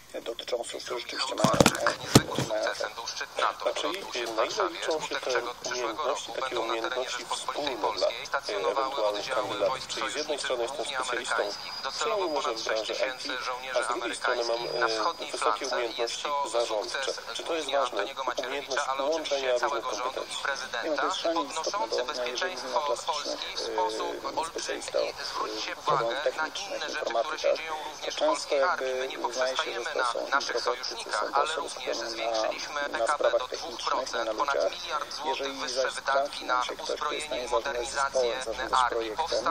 dotyczących, którzy rzeczywiście mają Czyli na ile liczą się te umiejętności, takie umiejętności wspólne dla ewentualnych kandydatów? Czyli z jednej strony jestem specjalistą, przynajmniej może w branży IT, a z drugiej strony mam wysokie umiejętności zarządcze. Czy to jest ważne? Umiejętność połączenia różnych kompetencji? Nie, to jest szalenie istotne, bo jeżeli mówimy o klasycznych specjalistach technicznych, informatykach, to często jakby uznaje się, że to są introwertycy, są to osoby skupione na sprawach technicznych, nie na ludziach. Jeżeli zaś trafi nam się ktoś, kto jest w stanie zarządzać zespołem, zarządzać projektem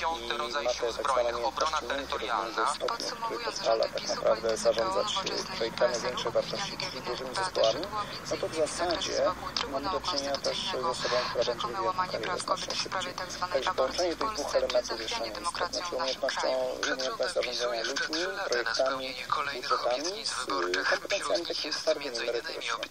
i ma te tak zwane umiejętności miękkie do stopnia, który pozwala tak naprawdę zarządzać projektami większej wartości, czyli dużymi zespołami, no to w zasadzie mamy do czynienia też z osobą, która będzie wywijała karierę znacznie szybciej. Także połączenie tych dwóch elementów jest szalenie istotne, czyli umiejętność zarządzania ludźmi, projektami, budżetami z kompetencjami takimi twardymi, merytorycznymi.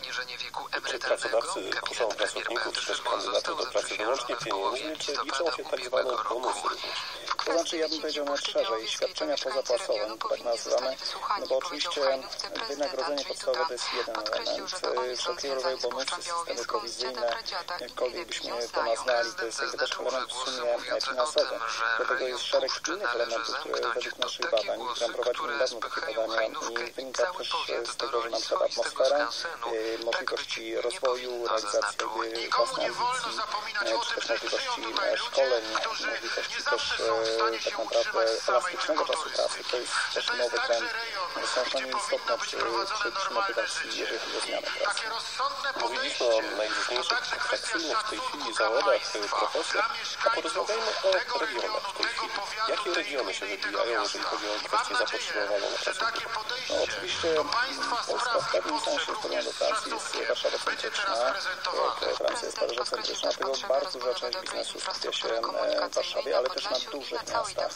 Czy pracodawcy kuszą pracowników, czy też kandydatów do pracy wyłącznie pieniędzmi, czy liczą się tak zwane bonusy również? To znaczy, ja bym powiedział nawet szerzej, świadczenia pozapłacowe, tak nazywamy, no bo oczywiście wynagrodzenie podstawowe to jest jeden element, wszelkiego rodzaju bonusy, systemy prowizyjne, jakkolwiek byśmy to nazwali, to jest jakby też element w sumie finansowy. Do tego jest szereg innych elementów, które według naszych badań, które prowadzimy niedawno takie badania i wynika też z tego, że na przykład atmosfera, możliwości rozwoju, realizacji własnej ambicji, czy też możliwości szkoleń, możliwości też tak naprawdę elastycznego czasu pracy. To jest też nowy trend, są szalenie istotne przy motywacji, jeżeli chodzi o zmianę pracy. Mówiliśmy o najróżniejszych atrakcyjnych w tej chwili zawodach, profesjach, a porozmawiajmy o regionach w tej chwili. Jakie regiony się wybijają, jeżeli chodzi o kwestie zapotrzebowania na pracowników? No oczywiście Polska w pewnym sensie w porównaniu do Francji jest Warszawa centryczna, Francja jest Paryża centryczna, dlatego bardzo duża część biznesu skupia się w Warszawie, ale też na dużych miastach,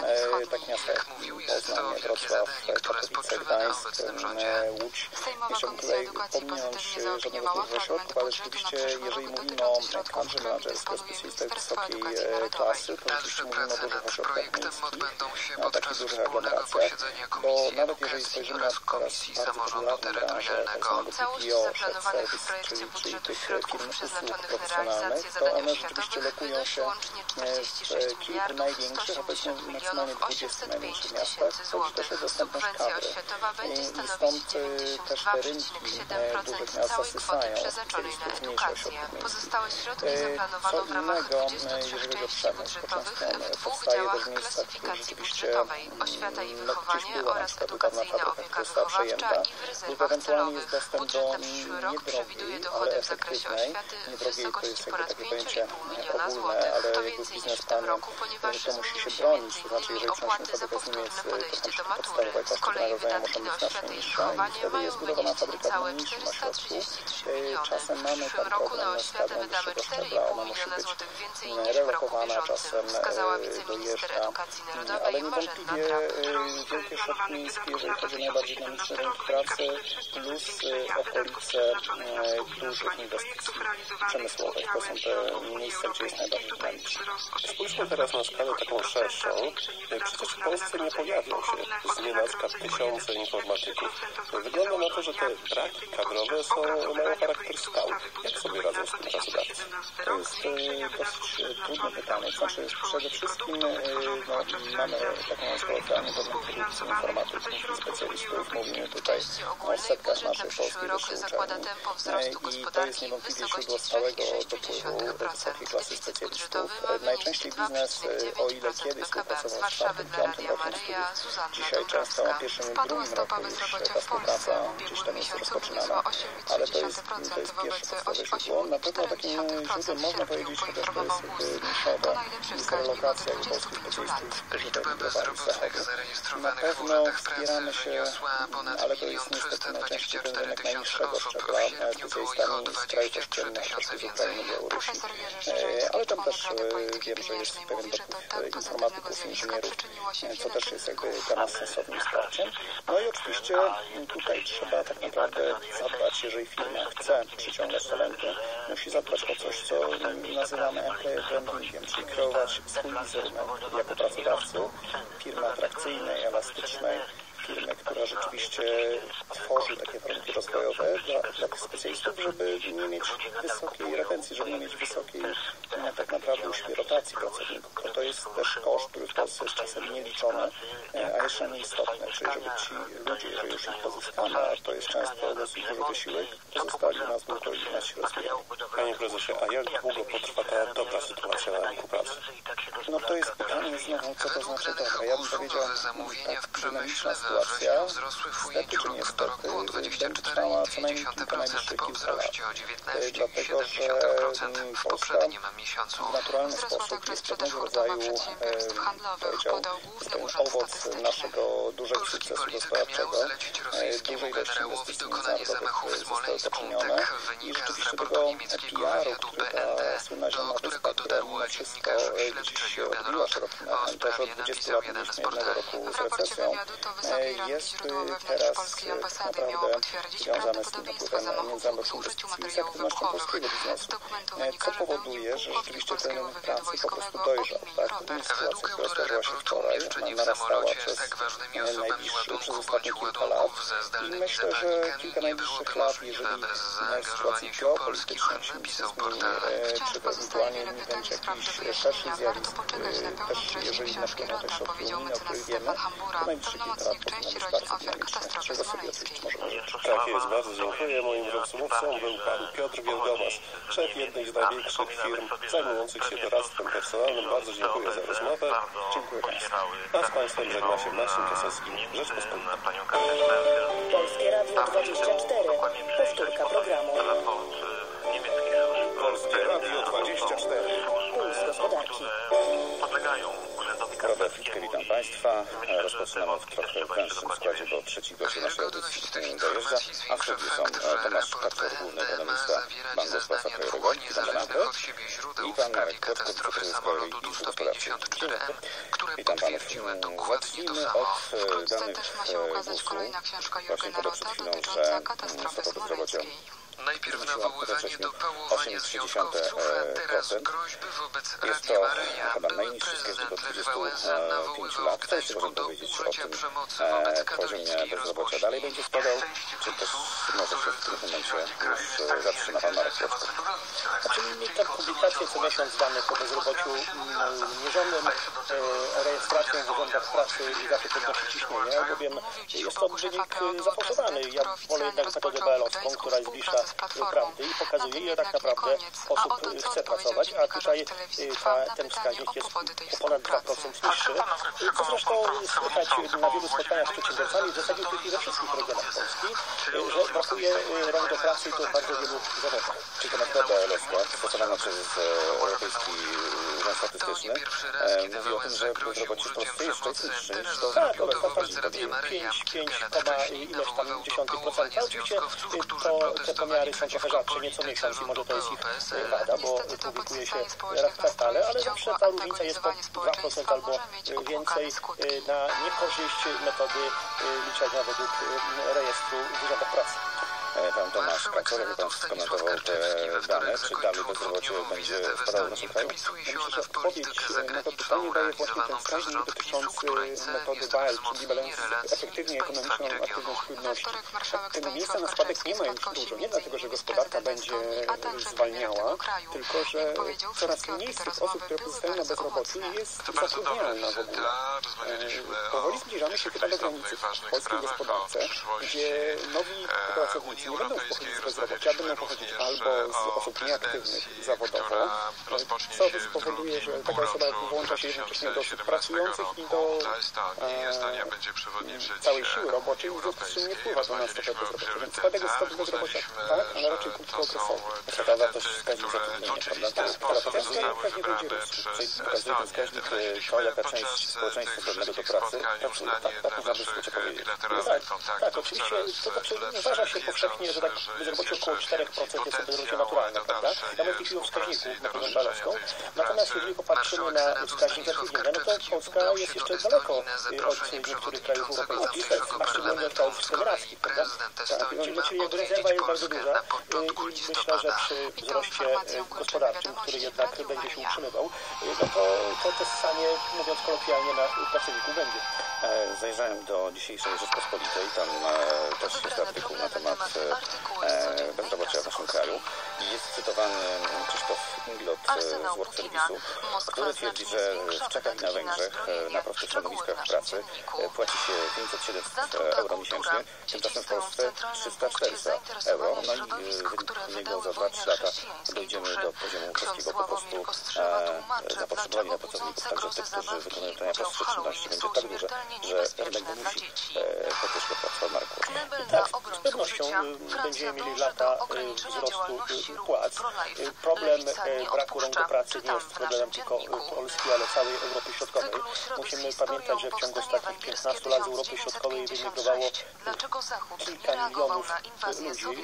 tak miasta jak Poznań, Wrocław, Katowice, Gdańsk, Łódź. Jeszcze tutaj pominąć żadnego dużego środków, ale rzeczywiście jeżeli mówimy o kadrze menadżerskiej, specjalistach wysokiej klasy, to oczywiście mówimy o dużych ośrodkach miejskich, na takich dużych aglomeracjach, bo nawet jeżeli spojrzymy na teraz bardzo popularną branżę tak zwanego PPO, shared service, czyli tych firm usług profesjonalnych, to one rzeczywiście lokują się w kilku największych, a powiedzmy maksymalnie 20 największych miastach, chodzi też o dostępność kadry. I stąd też te rynki dużych miast zasysają specjalistów mniejszych ośrodków miejskich. Co innego, jeżeli chodzi o przemysł, to często powstaje też w miejscach, w których rzeczywiście gdzieś była na przykład dawna fabryka, która została przejęta, lub ewentualnie jest dostęp do niedrogiej, ale efektywnej. Niedrogiej to jest jakby takie pojęcie ogólne, ale jakby w biznesplanie to musi się bronić, to znaczy jeżeli przenosimy fabrykę z Niemiec, to na przykład podstawowe koszty wynagrodzenia muszą być znacznie niższe i wtedy jest budowana fabryka w mniejszym ośrodku. Czasem mamy tam problem na skalę wyższego szczebla, ona musi być relokowana, czasem dojeżdża, ale niewątpliwie wielkie ośrodki miejskie, jeżeli chodzi o najbardziej dynamiczny rynek pracy, plus okolice dużych inwestycji przemysłowych. To są te miejsca, gdzie jest najbardziej dynamiczne. Spójrzmy teraz na skalę taką szerszą. Przecież w Polsce nie pojawią się znienacka tysiące informatyków. Wygląda na to, że te braki kadrowe mają charakter stały. Jak sobie radzą z tym pracodawcy? To jest dosyć trudne pytanie. Znaczy przede wszystkim mamy taką kolokwialnie pewną produkcję informatyków i specjalistów. Mówimy tutaj o setkach naszych polskich wyższych uczelni i to jest niewątpliwie źródło stałego dopływu wysokiej klasy specjalistów. Najczęściej biznes, o ile kiedyś współpracował z czwartym, piątym rokiem studiów, dzisiaj często na pierwszym lub drugim roku już ta współpraca gdzieś tam jest rozpoczynana, ale to jest pierwsze podstawowe źródło. Na pewno takim źródłem można powiedzieć, chociaż to jest jakby niszowe, jest relokacja polskich specjalistów, którzy wymigrowali z Zachodu. Na pewno wspieramy się, ale to jest niestety najczęściej ten rynek najniższego szczebla, specjalistami z krajów ościennych, choćby z Ukrainy, Białorusi. Ale tam też wiem, że jest pewien dopływ informatyków, inżynierów, co też jest jakby dla nas sensownym wsparciem. No i oczywiście tutaj trzeba tak naprawdę zadbać, jeżeli firma chce przyciągać talenty, musi zadbać o coś, co nazywamy employer brandingiem, czyli kreować swój wizerunek jako pracodawcy, firmy atrakcyjnej, elastycznej, firmy, która rzeczywiście tworzy takie warunki rozwojowe dla tych specjalistów, żeby nie mieć wysokiej retencji, żeby nie mieć wysokiej tak naprawdę u siebie rotacji pracowników. Bo to jest też koszt, który w Polsce jest czasem nieliczony, a jeszcze nieistotny. Czyli żeby ci ludzie, jeżeli już ich pozyskamy, a to jest często dosyć duży wysiłek, pozostali u nas długo i nas się rozwijają. Panie prezesie, a jak długo potrwa ta dobra sytuacja na rynku pracy? No to jest pytanie znowu, co to znaczy dobra. Ja bym powiedział, tak, dynamiczna sytuacja, niestety czy niestety, będzie trwała co najmniej kilka najbliższych kilka lat. Dlatego, że Polska w naturalny sposób jest pewnego rodzaju, powiedział, owoc naszego dużego sukcesu gospodarczego, dużej ilości inwestycji międzynarodowych zostały poczynione i rzeczywiście tego PR-u, który ta słynna zielona wyspa, która mimo wszystko gdzieś się odbiła szerokim echem, to, że od 20 lat mieliśmy jednego roku z recesją, jest teraz tak naprawdę związane z tym napływem międzynarodowych inwestycji i z aktywnością polskiego biznesu, co powoduje, że rzeczywiście ten rynek pracy po prostu dojrzał. Tak? To nie jest sytuacja, która zdarzyła się wczoraj, ona narastała przez ostatnie kilka lat i myślę, że kilka najbliższych lat, jeżeli sytuacja geopolityczna się nie zmieni, czy ewentualnie nie będzie jakiś szerszy zjawisk, też jeżeli napłyną te środki unijne, o których wiemy, to najbliższe kilka lat powinno być bardzo dynamiczne, czego sobie oczywiście możemy życzyć. Tak jest, bardzo dziękuję. Moim rozmówcą był pan Piotr Wielgomas, szef jednej z największych firm zajmujących się doradztwem personalnym. Bardzo dziękuję za rozmowę. Dziękuję Państwu. A z Państwem żegna się Marcin Piasecki, Rzeczpospolita. Polskie Radio 24. Powtórka programu. Polskie Radio 24. Puls gospodarki. Robert Ficzkę, witam Państwa. Rozpoczynamy w trochę węższym składzie, bo trzeci gość naszej audycji dojeżdża, a w studiu są Tomasz Kaczor, główny ekonomista Banku Gospodarstwa Krajowego, witam Bankę, i pan Marek Kłoczko, wiceprezes Krajowej Izby Gospodarczej. Witam Panów. Zacznijmy od danych GUS-u. Właśnie podał przed chwilą, że stopa bezrobocia najpierw nawoływanie do pałowania z wioską wzdłuż, a teraz groźby wobec Radia Maryja, były prezydent Lech Wałęsa nawoływał w Gdańsku do użycia przemocy wobec katolickiej rozgłośni. Dalej będzie spadał, czy też może się w tym momencie już zatrzyma pan Marek Kłoczko? Znaczy ta publikacja co miesiąc danych o bezrobociu mierzonym rejestracją w urzędach pracy zawsze podnosi ciśnienie, bowiem jest to wynik zafałszowany. Ja wolę jednak metodę BL-owską, która jest bliższa prawdy i pokazuje, ile tak naprawdę osób chce pracować, a tutaj ten wskaźnik jest o ponad 2% niższy, co zresztą słychać na wielu spotkaniach z przedsiębiorcami, w zasadzie we wszystkich regionach Polski, że brakuje rąk do pracy i to w bardzo wielu zawodach. Czy to metoda BL-owska stosowana przez Europejski Urząd Statystyczny mówi o tym, że bezrobocie w Polsce jest niższe niż to tak, to jest 5,10%. Oczywiście te pomiary są trochę rzadsze, nieco miesiąc i może to jest ich wada, bo publikuje się raz w kwartale, ale zawsze ta różnica jest po 2% albo więcej na niekorzyść metody liczenia według rejestru w urzędach pracy. Pan Tomasz Kaczor, jakby pan skomentował te dane, czy dalej bezrobocie będzie spadało w naszym kraju? Myślę, że odpowiedź na to pytanie daje właśnie ten wskaźnik dotyczący metody BAL, czyli balans efektywnie ekonomiczną aktywność płynności. Tego miejsca na spadek nie ma już dużo, nie dlatego, że gospodarka będzie zwalniała, tylko że coraz mniej z tych osób, które pozostają na bezrobociu, jest zatrudnialna w ogóle. Powoli zbliżamy się chyba do granicy w polskiej gospodarce, gdzie nowi pracownicy nie będą pochodzić z bezrobocia, będą pochodzić albo z osób nieaktywnych zawodowo, co spowoduje, że taka osoba włącza się jednocześnie do osób pracujących i do całej siły roboczej, w związku z czym nie wpływa to na stopę bezrobocia. Więc spadek jest stopy bezrobocia, tak, ale raczej krótkookresowy. Taka wartość wskaźnik zatrudnienia, prawda? Ten wskaźnik będzie rósł, czyli pokazuje ten wskaźnik to, jaka część społeczeństwa zdolnego do pracy pracuje. Tak można by skrócie powiedzieć. Tak, oczywiście to znaczy uważa się powszechnie, że tak bezrobocie około 4% jest bezrobocie naturalne, prawda? Ja mówię w tej chwili o wskaźniku metodą balowską. Natomiast jeżeli popatrzymy na wskaźnik zatrudnienia, no to Polska jest jeszcze daleko od niektórych krajów europejskich, a szczególnie oddziałów sklerorackich, prawda? Tak, czyli jakby rezerwa jest bardzo duża i myślę, że przy wzroście gospodarczym, który jednak będzie się utrzymywał, no to ssanie, mówiąc kolokwialnie, na pracowników będzie. Zajrzałem do dzisiejszej Rzeczpospolitej, tam też jest artykuł na temat bezrobocia w naszym kraju. Jest cytowany Krzysztof Inglot z Work Service'u, który twierdzi, że w Czechach i na Węgrzech na prostych stanowiskach pracy płaci się 500-700 euro miesięcznie, tymczasem w Polsce 300-400 euro. No i według niego za 2-3 lata dojdziemy do poziomu polskiego po prostu zapotrzebowanie na pracowników, także tych, którzy wykonują te prostsze czynności, będzie tak duże, że rynek wymusi podwyżkę płac. Marku. Tak, z pewnością będziemy mieli lata wzrostu płac. Problem braku rąk do pracy nie jest problemem tylko Polski, ale całej Europy Środkowej. Musimy pamiętać, że w ciągu ostatnich 15 lat z Europy Środkowej wymigrowało kilka milionów ludzi.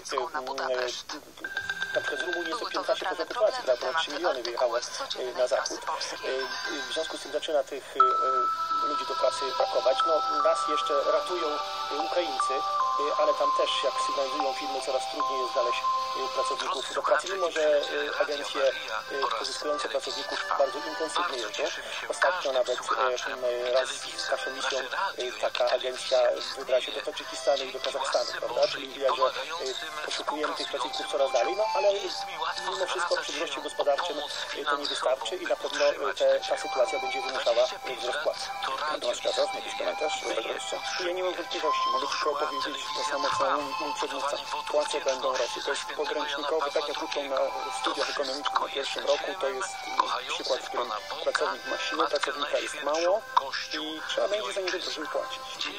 Na przykład z Rumunii jest to 15% populacji, ponad 3 miliony wyjechało na zachód. W związku z tym zaczyna tych ludzi do pracy brakować. No, nas jeszcze ratują Ukraińcy, ale tam też, jak sygnalizują firmy, coraz trudniej jest znaleźć pracowników do pracy, mimo że agencje pozyskujące pracowników bardzo intensywnie jeżdżą. Ostatnio nawet raz z naszą misją taka agencja wybrała się do Tadżykistanu i do Kazachstanu, prawda? Czyli widać, że poszukujemy tych pracowników coraz dalej, no ale mimo wszystko przy wzroście gospodarczym to nie wystarczy i na pewno ta sytuacja będzie wymuszała wzrost płac. Tomasz Kaczor, jakiś komentarz? Ja nie mam wątpliwości, mogę tylko powiedzieć to samo, co mój przedmówca. Płace będą rosły. To jest pograniczniкове, tak jak uczą na studiach ekonomicznych na pierwszym roku, to jest przykład, w którym pracownik ma siłę, pracownika jest mało i trzeba będzie za niego drożej płacić.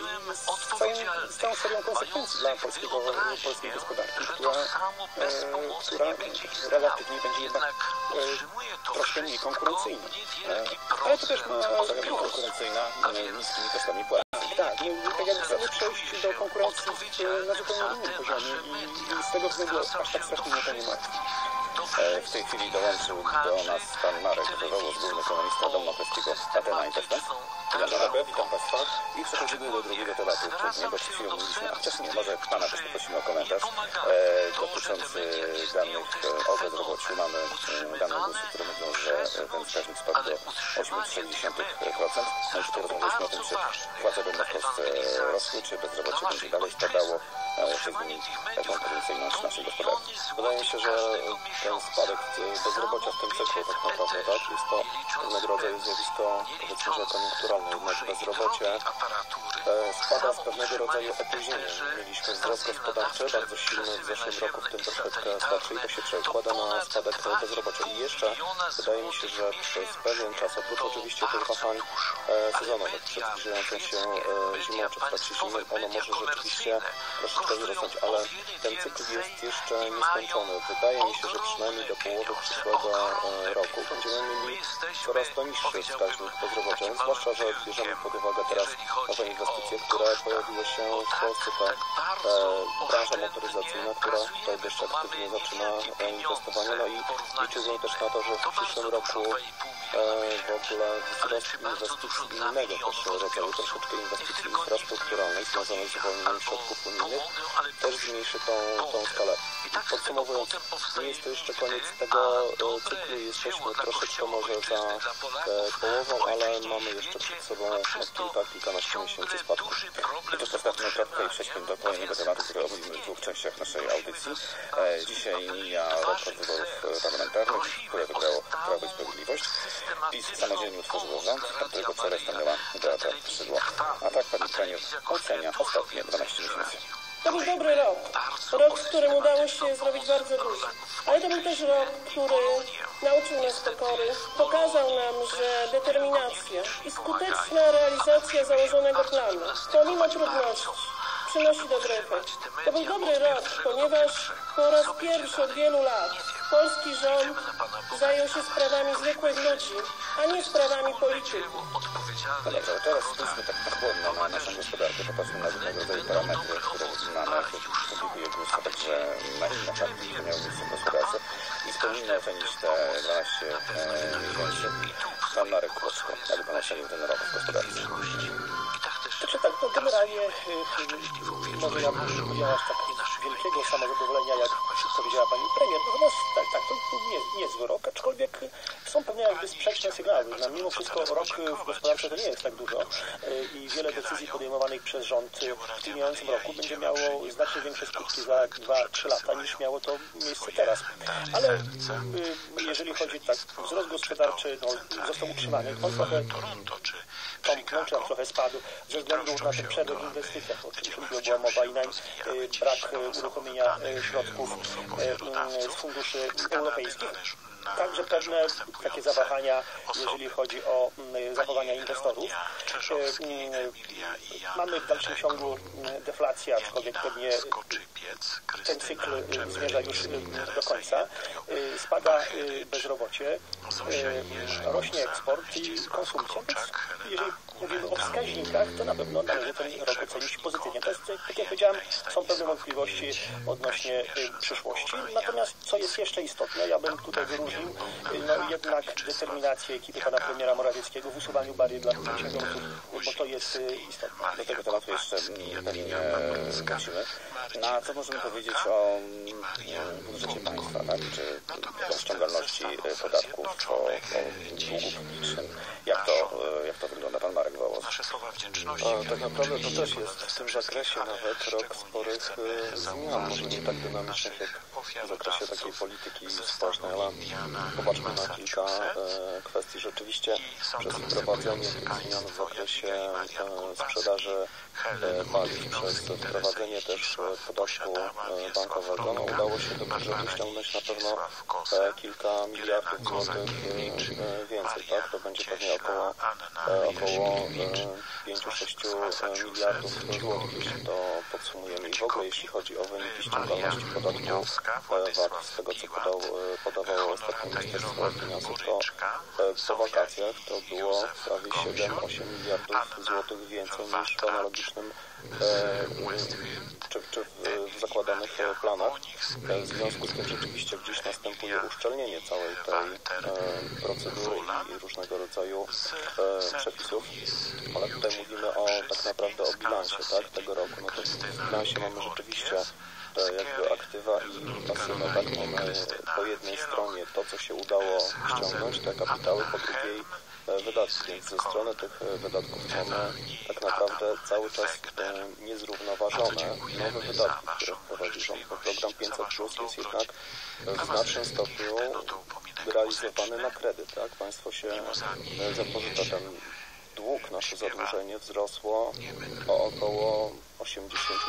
Z całą serią konsekwencji dla polskiej gospodarki, która relatywnie będzie jednak troszkę mniej konkurencyjna. Ale to też ma konkurencyjna niskimi kosztami płacy. Tak, tak jak chcemy przejść do konkurencji na zupełnie innym poziomie i z tego względu aż tak strasznie mnie to nie martwi. W tej chwili dołączył do nas pan Marek Wywołos, główny ekonomista Domu Maklerskiego Athena Investment. Witam Państwa. I przechodzimy do drugiego tematu, nie, bo przed chwilą mówiliśmy, a chociaż nie, może Pana też poprosimy o komentarz dotyczący danych o bezrobociu. Mamy dane GUS-u, które mówią, że ten wskaźnik spadł do 8,3%. No i tutaj rozmawialiśmy o tym, czy płace będą w Polsce rosły, czy bezrobocie będzie dalej spadało, czy zmieni konkurencyjność naszej gospodarki. Wydaje mi się, że ten spadek bezrobocia w tym cyklu tak naprawdę, tak, jest to pewnego rodzaju zjawisko, powiedzmy, że koniunkturalne. Jednak bezrobocie spada z pewnego rodzaju opóźnieniem. Mieliśmy wzrost gospodarczy bardzo silny w zeszłym roku, w tym troszeczkę słabszy i to się przekłada na spadek bezrobocia. I jeszcze wydaje mi się, że przez pewien czas, oprócz oczywiście tych wahań sezonowych przed zbliżającą się zimą czy w trakcie zimy, ono może rzeczywiście troszeczkę wzrosnąć, ale ten cykl jest jeszcze nieskończony. Wydaje mi się, że przynajmniej do połowy przyszłego roku będziemy mieli coraz to niższy wskaźnik bezrobocia, zwłaszcza, że bierzemy pod uwagę teraz nowe inwestycje, które pojawiły się w Polsce, ta branża motoryzacyjna, która tutaj dość aktywnie zaczyna inwestowanie, no i liczymy też na to, że w przyszłym roku w ogóle wzrost inwestycji innego też rodzaju, troszeczkę inwestycji infrastrukturalnej związanych z uwolnieniem środków unijnych też zmniejszy tą skalę. Podsumowując, nie jest to jeszcze koniec tego cyklu, jesteśmy troszeczkę może za połową, ale mamy jeszcze przed sobą kilkanaście miesięcy spadku. I to postawmy kropkę i przejdźmy do kolejnego tematu, który omówimy w dwóch częściach naszej audycji. Dzisiaj mija rok od wyborów parlamentarnych, które wygrało Prawo i Sprawiedliwość. PiS samodzielnie utworzyło rząd, którego celem stanęła Beata Szydło. A tak pani premier ocenia ostatnie 12 miesięcy. To był dobry rok. Rok, w którym udało się zrobić bardzo dużo. Ale to był też rok, który nauczył nas pokory, pokazał nam, że determinacja i skuteczna realizacja założonego planu, pomimo trudności, przynosi dobry efekt. To był dobry rok, ponieważ po raz pierwszy od wielu lat polski rząd zajął się sprawami zwykłych ludzi, a nie sprawami polityków. No dobrze, teraz spójrzmy tak na chłodno na naszą gospodarkę, popatrzmy na różnego rodzaju parametry, które mamy, publikuje GUS, a także na inne fakty, które miały miejsce w gospodarce. I wspomnijmy ocenić te 12 miesięcy. Pan Marek Kłoczko, jakby pan ocenił ten rok w gospodarce? Znaczy tak, no generalnie może ja bym miała tak wielkiego samozadowolenia, jak powiedziała pani premier. Natomiast tak, to nie zły rok, aczkolwiek są pewne jakby sprzeczne sygnały. No, mimo wszystko rok w gospodarce to nie jest tak dużo i wiele decyzji podejmowanych przez rząd w tym mijającym roku będzie miało znacznie większe skutki za 2-3 lata niż miało to miejsce teraz. Ale jeżeli chodzi tak, wzrost gospodarczy został utrzymany, on trochę pomknął, czy trochę spadł ze względu na ten przerwę w inwestycjach, o czym już była mowa i na brak uruchomienia środków z funduszy europejskich. Także pewne takie zawahania, jeżeli chodzi o zachowania inwestorów. Mamy w dalszym ciągu deflację, aczkolwiek pewnie ten cykl zmierza już do końca. Spada bezrobocie, rośnie eksport i konsumpcja. Więc jeżeli mówimy o wskaźnikach, to na pewno należy ten rok ocenić pozytywnie. To jest, tak jak powiedziałem, są pewne wątpliwości odnośnie przyszłości. Natomiast co jest jeszcze istotne, ja bym tutaj wyróżnił jednak determinację ekipy pana premiera Morawieckiego w usuwaniu barier dla przedsiębiorców, bo to jest istotne. Do tego tematu jeszcze pewnie wrócimy. No a co możemy powiedzieć o budżecie państwa, tak? Czy o ściągalności podatków, o długu publicznym? Jak to wygląda, pan Marek Wołosz? Tak naprawdę to też jest w tym zakresie nawet rok sporych zmian, może nie tak dynamicznych jak w zakresie takiej polityki społecznej, ale popatrzmy na kilka kwestii. Rzeczywiście przez wprowadzenie tych zmian w zakresie sprzedaży paliw, przez wprowadzenie też podatku bankowego, udało się do budżetu ściągnąć na pewno kilka miliardów złotych więcej, tak? To będzie pewnie około 5-6 miliardów złotych, jeśli to podsumujemy. I w ogóle jeśli chodzi o wyniki ściągalności podatku VAT, z tego co podawało ostatnio Ministerstwo Finansów, to po wakacjach to było prawie 7-8 miliardów złotych więcej niż w analogicznym czy w zakładanych planach. W związku z tym rzeczywiście gdzieś następuje uszczelnienie całej tej procedury i różnego rodzaju przepisów, ale tutaj mówimy tak naprawdę o bilansie, tak, tego roku. No to w bilansie mamy rzeczywiście jakby aktywa i pasywy, tak, mamy po jednej stronie to, co się udało ściągnąć, te kapitały, po drugiej wydatki, więc ze strony tych wydatków mamy tak naprawdę cały czas niezrównoważone nowe wydatki, które wprowadzi rząd. Program 500+ jest jednak w znacznym stopniu realizowany na kredyt, tak? Państwo się zapożycza, ten dług, nasze zadłużenie wzrosło o około 80-90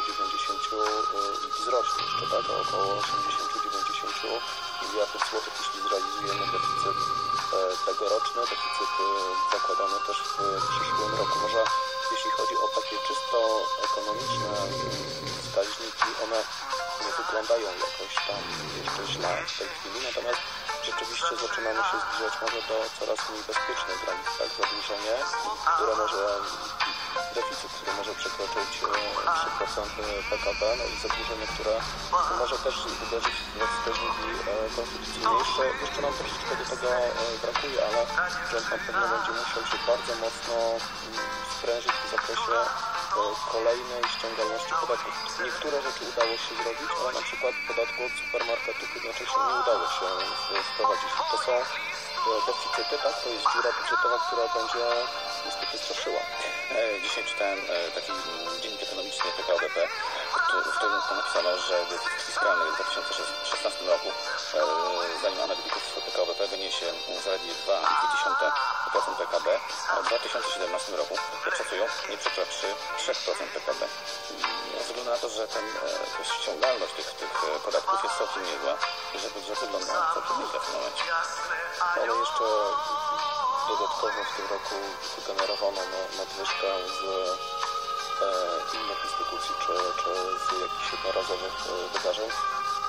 i wzrośnie jeszcze, tak? O około 80-90 miliardów złotych, jeśli zrealizujemy deficyt tegoroczny, deficyt zakładany też w przyszłym roku. Może jeśli chodzi o takie czysto ekonomiczne wskaźniki, one nie wyglądają jakoś tam jeszcze źle w tej chwili, natomiast rzeczywiście zaczynamy się zbliżać może do coraz mniej bezpiecznej granicy, tak? Zadłużenie, które może, deficyt, który może przekroczyć 3% PKB, no i zadłużenie, które może też uderzyć w wskaźniki konstytucyjne. Jeszcze nam troszeczkę do tego brakuje, ale rząd na pewno będzie musiał się bardzo mocno sprężyć w zakresie kolejnej ściągalności podatków. Niektóre rzeczy udało się zrobić, ale na przykład podatku od supermarketów jednocześnie nie udało się wprowadzić. To są deficyty, tak? To jest dziura budżetowa, która będzie niestety straszyła. Dzisiaj czytałem taki dziennik ekonomiczny PKO BP, w którym napisano, że deficyt fiskalny w 2016 roku zdaniem analityków PKO BP wyniesie zaledwie 2,2% PKB, a w 2017 roku, jak szacują, nie przekroczy 3% PKB. Ze względu na to, że ta ściągalność tych podatków jest całkiem niezła i że budżet wygląda całkiem nieźle w tym momencie. Ale jeszcze dodatkowo w tym roku wygenerowano nadwyżkę z innych instytucji czy z jakichś jednorazowych wydarzeń.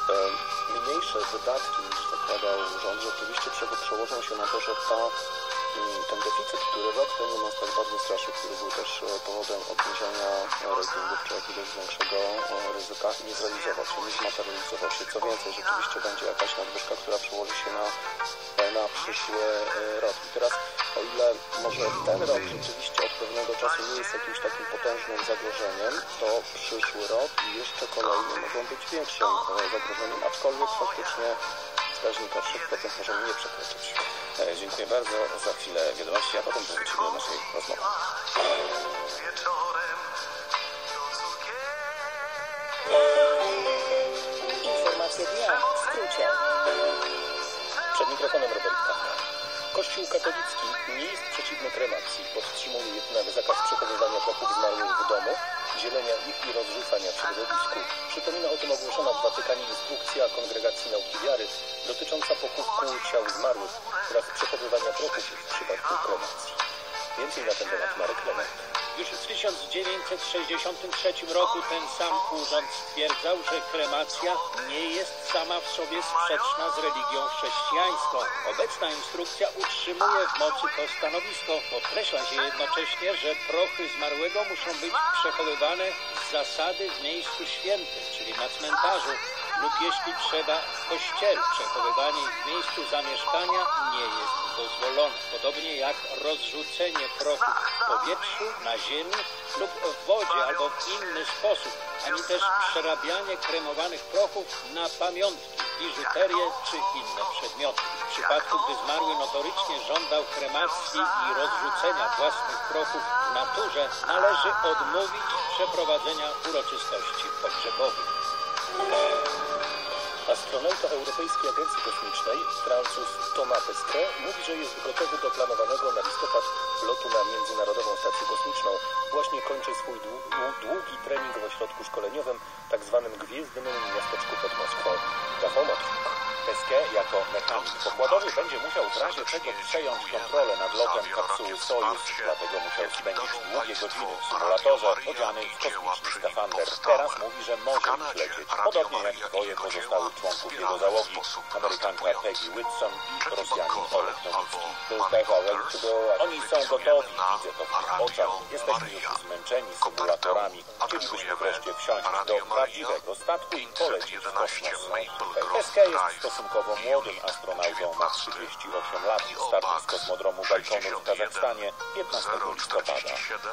Mniejsze wydatki niż zakładał rząd rzeczywiście przełożą się na to, że ta ten deficyt, który rok temu nas tak bardzo straszył, który był też powodem obniżenia ratingów czy jakiegoś większego ryzyka, nie zrealizował się, nie zmaterializował się. Co więcej, rzeczywiście będzie jakaś nadwyżka, która przełoży się na przyszły rok. I teraz, o ile może ten rok rzeczywiście od pewnego czasu nie jest jakimś takim potężnym zagrożeniem, to przyszły rok i jeszcze kolejne mogą być większym zagrożeniem, aczkolwiek faktycznie wskaźnika 3% możemy nie przekroczyć. Dziękuję bardzo. Za chwilę wiadomości, a potem wrócimy do naszej rozmowy. Informacje dnia w skrócie. Przed mikrofonem Robert Kawka. Kościół katolicki nie jest przeciwny kremacji. Podtrzymuje jednak zakaz przechowywania prochów zmarłych w domu, dzielenia ich i rozrzucania w środowisku. Przypomina o tym ogłoszona w Watykanie instrukcja Kongregacji Nauki Wiary dotycząca pochówku ciał zmarłych oraz przechowywania prochów w przypadku kremacji. Więcej na ten temat Marek Lemek. Już w 1963 roku ten sam urząd stwierdzał, że kremacja nie jest sama w sobie sprzeczna z religią chrześcijańską. Obecna instrukcja utrzymuje w mocy to stanowisko. Podkreśla się jednocześnie, że prochy zmarłego muszą być przechowywane z zasady w miejscu świętym, czyli na cmentarzu, lub jeśli trzeba w kościele. Przechowywanie ich w miejscu zamieszkania nie jest dozwolone. Podobnie jak rozrzucenie prochów w powietrzu, na ziemi lub w wodzie albo w inny sposób, ani też przerabianie kremowanych prochów na pamiątki, biżuterię czy inne przedmioty. W przypadku, gdy zmarły notorycznie żądał kremacji i rozrzucenia własnych prochów w naturze, należy odmówić przeprowadzenia uroczystości pogrzebowych. Astronauta Europejskiej Agencji Kosmicznej, Francuz Thomas Pesquet, mówi, że jest gotowy do planowanego na listopad lotu na Międzynarodową Stację Kosmiczną. Właśnie kończy swój długi trening w ośrodku szkoleniowym, tak zwanym Gwiezdnym miasteczku pod Moskwą. Rafał Motruk. Pesquet jako mechanik pokładowy będzie musiał w razie czego przejąć kontrolę nad lotem kapsuły Sojus, dlatego musiał spędzić długie godziny w symulatorze odziany w kosmiczny skafander. Teraz mówi, że może już lecieć, podobnie jak dwoje pozostałych członków jego załogi, Amerykanka Peggy Whitson i Rosjanin Oleg Nowicki. Oni są gotowi, widzę to w ich oczach. Jesteśmy już zmęczeni symulatorami. Chcielibyśmy wreszcie wsiąść do prawdziwego statku i polecieć w kosmos. Pesquet jest stosunkowo młodym astronautą, ma 38 lat. Startu z kosmodromu Bajkonur w Kazachstanie 15 listopada.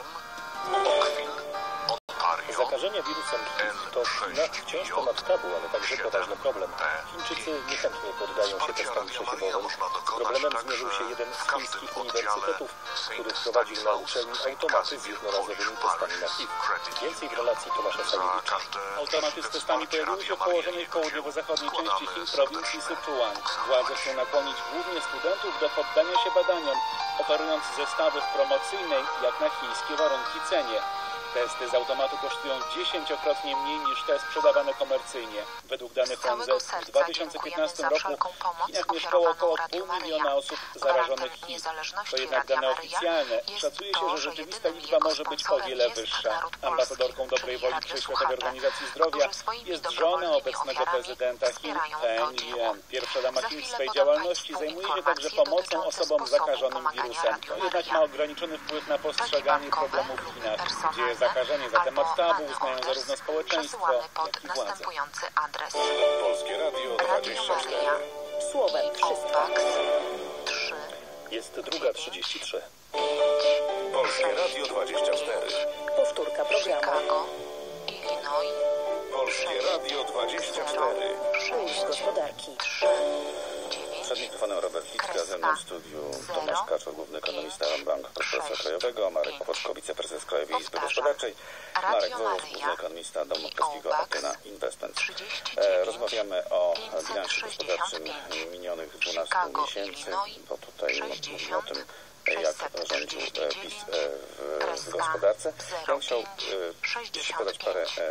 Zakażenie wirusem HIV to w Chinach wciąż temat tabu, ale także poważny problem. Chińczycy niechętnie poddają się testom przesiewowym. Z problemem zmierzył się jeden z chińskich uniwersytetów, który wprowadził na uczelni automaty z jednorazowymi testami na HIV. Więcej w relacji Tomasza Sajewicza. Automaty z testami pojawiły się w położonej w południowo-zachodniej części Chin prowincji Sichuan. Władze chcą nakłonić głównie studentów do poddania się badaniom, oferując zestawy w promocyjnej, jak na chińskie warunki, cenie. Testy z automatu kosztują 10-krotnie mniej niż te sprzedawane komercyjnie. Według danych ONZ w 2015 roku w Chinach mieszkało około 500 000 osób zarażonych HIV. To jednak dane oficjalne. Szacuje się, że rzeczywista liczba może być o wiele wyższa. Ambasadorką dobrej woli przy Światowej Organizacji Zdrowia jest żona obecnego prezydenta Chin, Peng Liyuan. Pierwsza dama Chin w swej działalności zajmuje się także pomocą osobom zakażonym wirusem. To jednak ma ograniczony wpływ na postrzeganie problemów w Chinach, gdzie zakażenie za temat tabu uznają zarówno społeczeństwo, jak i władze. Polskie Radio 24. Słowem wszystko. Jest 2:33. Polskie Radio 24. Powtórka programu. Polskie Radio 24. Puls gospodarki. Przed mikrofonem Robert Kitka, ze mną w studiu Tomasz Kaczor, główny ekonomista Banku Gospodarstwa Krajowego, Marek Kłoczko, wiceprezes Krajowej Izby Gospodarczej, Marek Wołosz, główny ekonomista Domu Polskiego Athena Investment. Rozmawiamy o bilansie gospodarczym minionych 12 miesięcy, bo tutaj mówimy o tym, jak rządził PiS w gospodarce. Ja bym chciał jeszcze podać parę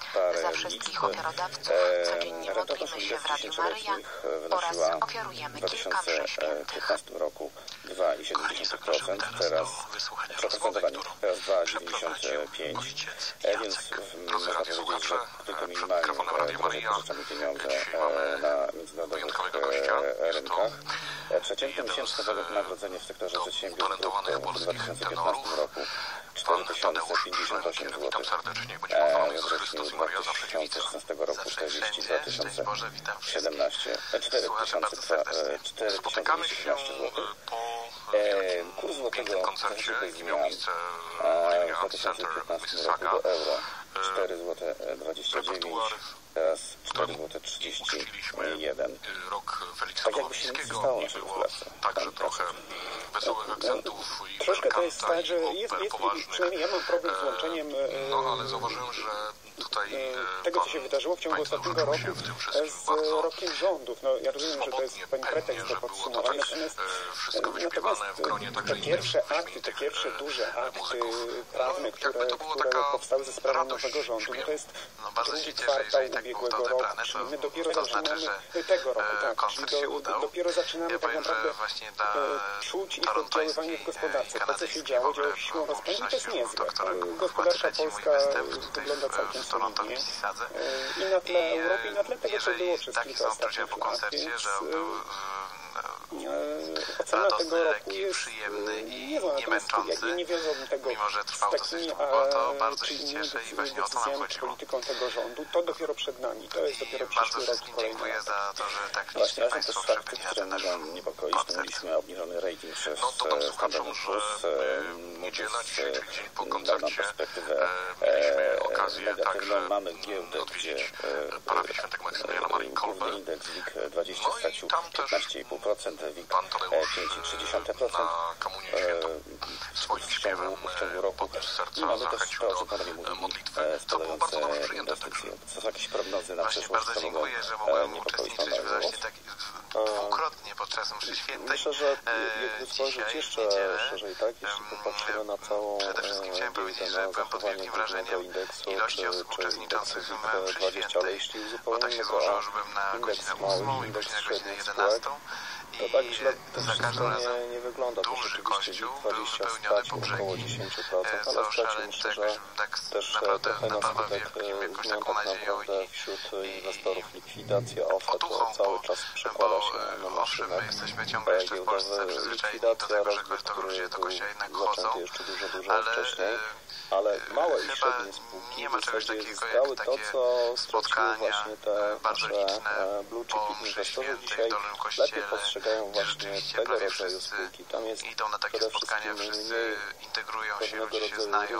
parę Za wszystkich liczb. ofiarodawców codziennie modlimy się w Radiu Maryja oraz ofiarujemy kilka mszy świętych. W 2015 roku 2,7%, teraz przeprocentowanie, teraz 2,95%, więc można powiedzieć, że tylko minimalnie pożyczamy pieniądze na międzynarodowych rynkach. Przeciętne miesięczne wynagrodzenie w sektorze przedsiębiorstw brutto w 2015 roku 4058 zł. We wrześniu 2016 roku 42 017 4013 zł. Kurs złotego tutaj zmian w 2015 roku do euro 4 zł 29, teraz 4 zł 31. Tak jakby się nic nie stało naszej inflacji. Także trochę wesołych akcentów. Troszkę to jest tak, że jest przynajmniej ja mam problem z łączeniem ale zauważyłem, że tutaj tego, co się wydarzyło w ciągu ostatniego roku z rokiem rządów. No, ja rozumiem, że to jest pani pretekst do podsumowania, natomiast te pierwsze akty, te pierwsze duże akty prawne, które powstały ze sprawą nowego rządu, no to jest drugi kwartał ubiegłego roku, czyli my dopiero zaczynamy tego roku, tak, czyli dopiero zaczynamy tak naprawdę czuć ich oddziaływanie w gospodarce. To, co się działo się siłą rozpędu, to jest niezłe. Gospodarka polska wygląda całkiem solidnie i na tle Europy, i na tle tego, co było przez kilka ostatnich lat, więc ocena tego roku jest niezła, natomiast jakby nie wiązałbym tego z takimi czy innymi decyzjami, czy polityką tego rządu. To dopiero przed nami, to jest dopiero przyszły rok i kolejny rok. Właśnie, ale są też fakty, które mogą niepokoić. Mieliśmy obniżony rating przez Standard & Poor's, daną perspektywę negatywną. Mamy giełdę, gdzie główny indeks WIG 20 stracił 15,5%, WIG 5,3% w ciągu roku. I mamy też to, co panowie mówili, spadające inwestycje. To są jakieś prognozy na przyszłość, co mogą niepokoić pan dwukrotnie podczas mszy świętej. Myślę, że jakby spojrzeć jeszcze szerzej, tak, jeśli popatrzymy na całą przede wszystkim chciałem powiedzieć, że byłem pod wielkim wrażeniem ilości osób uczestniczących w mszy 20, ale jeśli bo tak się złożyło, że byłem na godzinę 8 i później na godzinę 11. To tak źle też za każdym razem nie wygląda, bo duży kościół był 20 wypełniony stracił po około brzegi. 10%, ale Co stracił, szaleńcze, myślę, że tak też naprawdę trochę na napawa skutek jakąś zmian taką tak nadzieją naprawdę wśród inwestorów likwidacja OFE to cały czas przekłada się na nasz owszem, my rynek jesteśmy ciągle jeszcze w Polsce przyzwyczajeni do tego, że ludzie do kościoła jednak chodzą, jeszcze dużo wcześniej, ale małe i średnie spółki nie ma czegoś takiego zyskały jak to, takie co spotkania właśnie te bardzo liczne blue po chip mszy inwestorzy świętej dzisiaj w Dolnym lepiej Kościele, postrzegają gdzie właśnie rzeczywiście tego prawie rodzaju wszyscy spółki. Tam jest idą na takie spotkania, wszyscy integrują się, ludzie się znają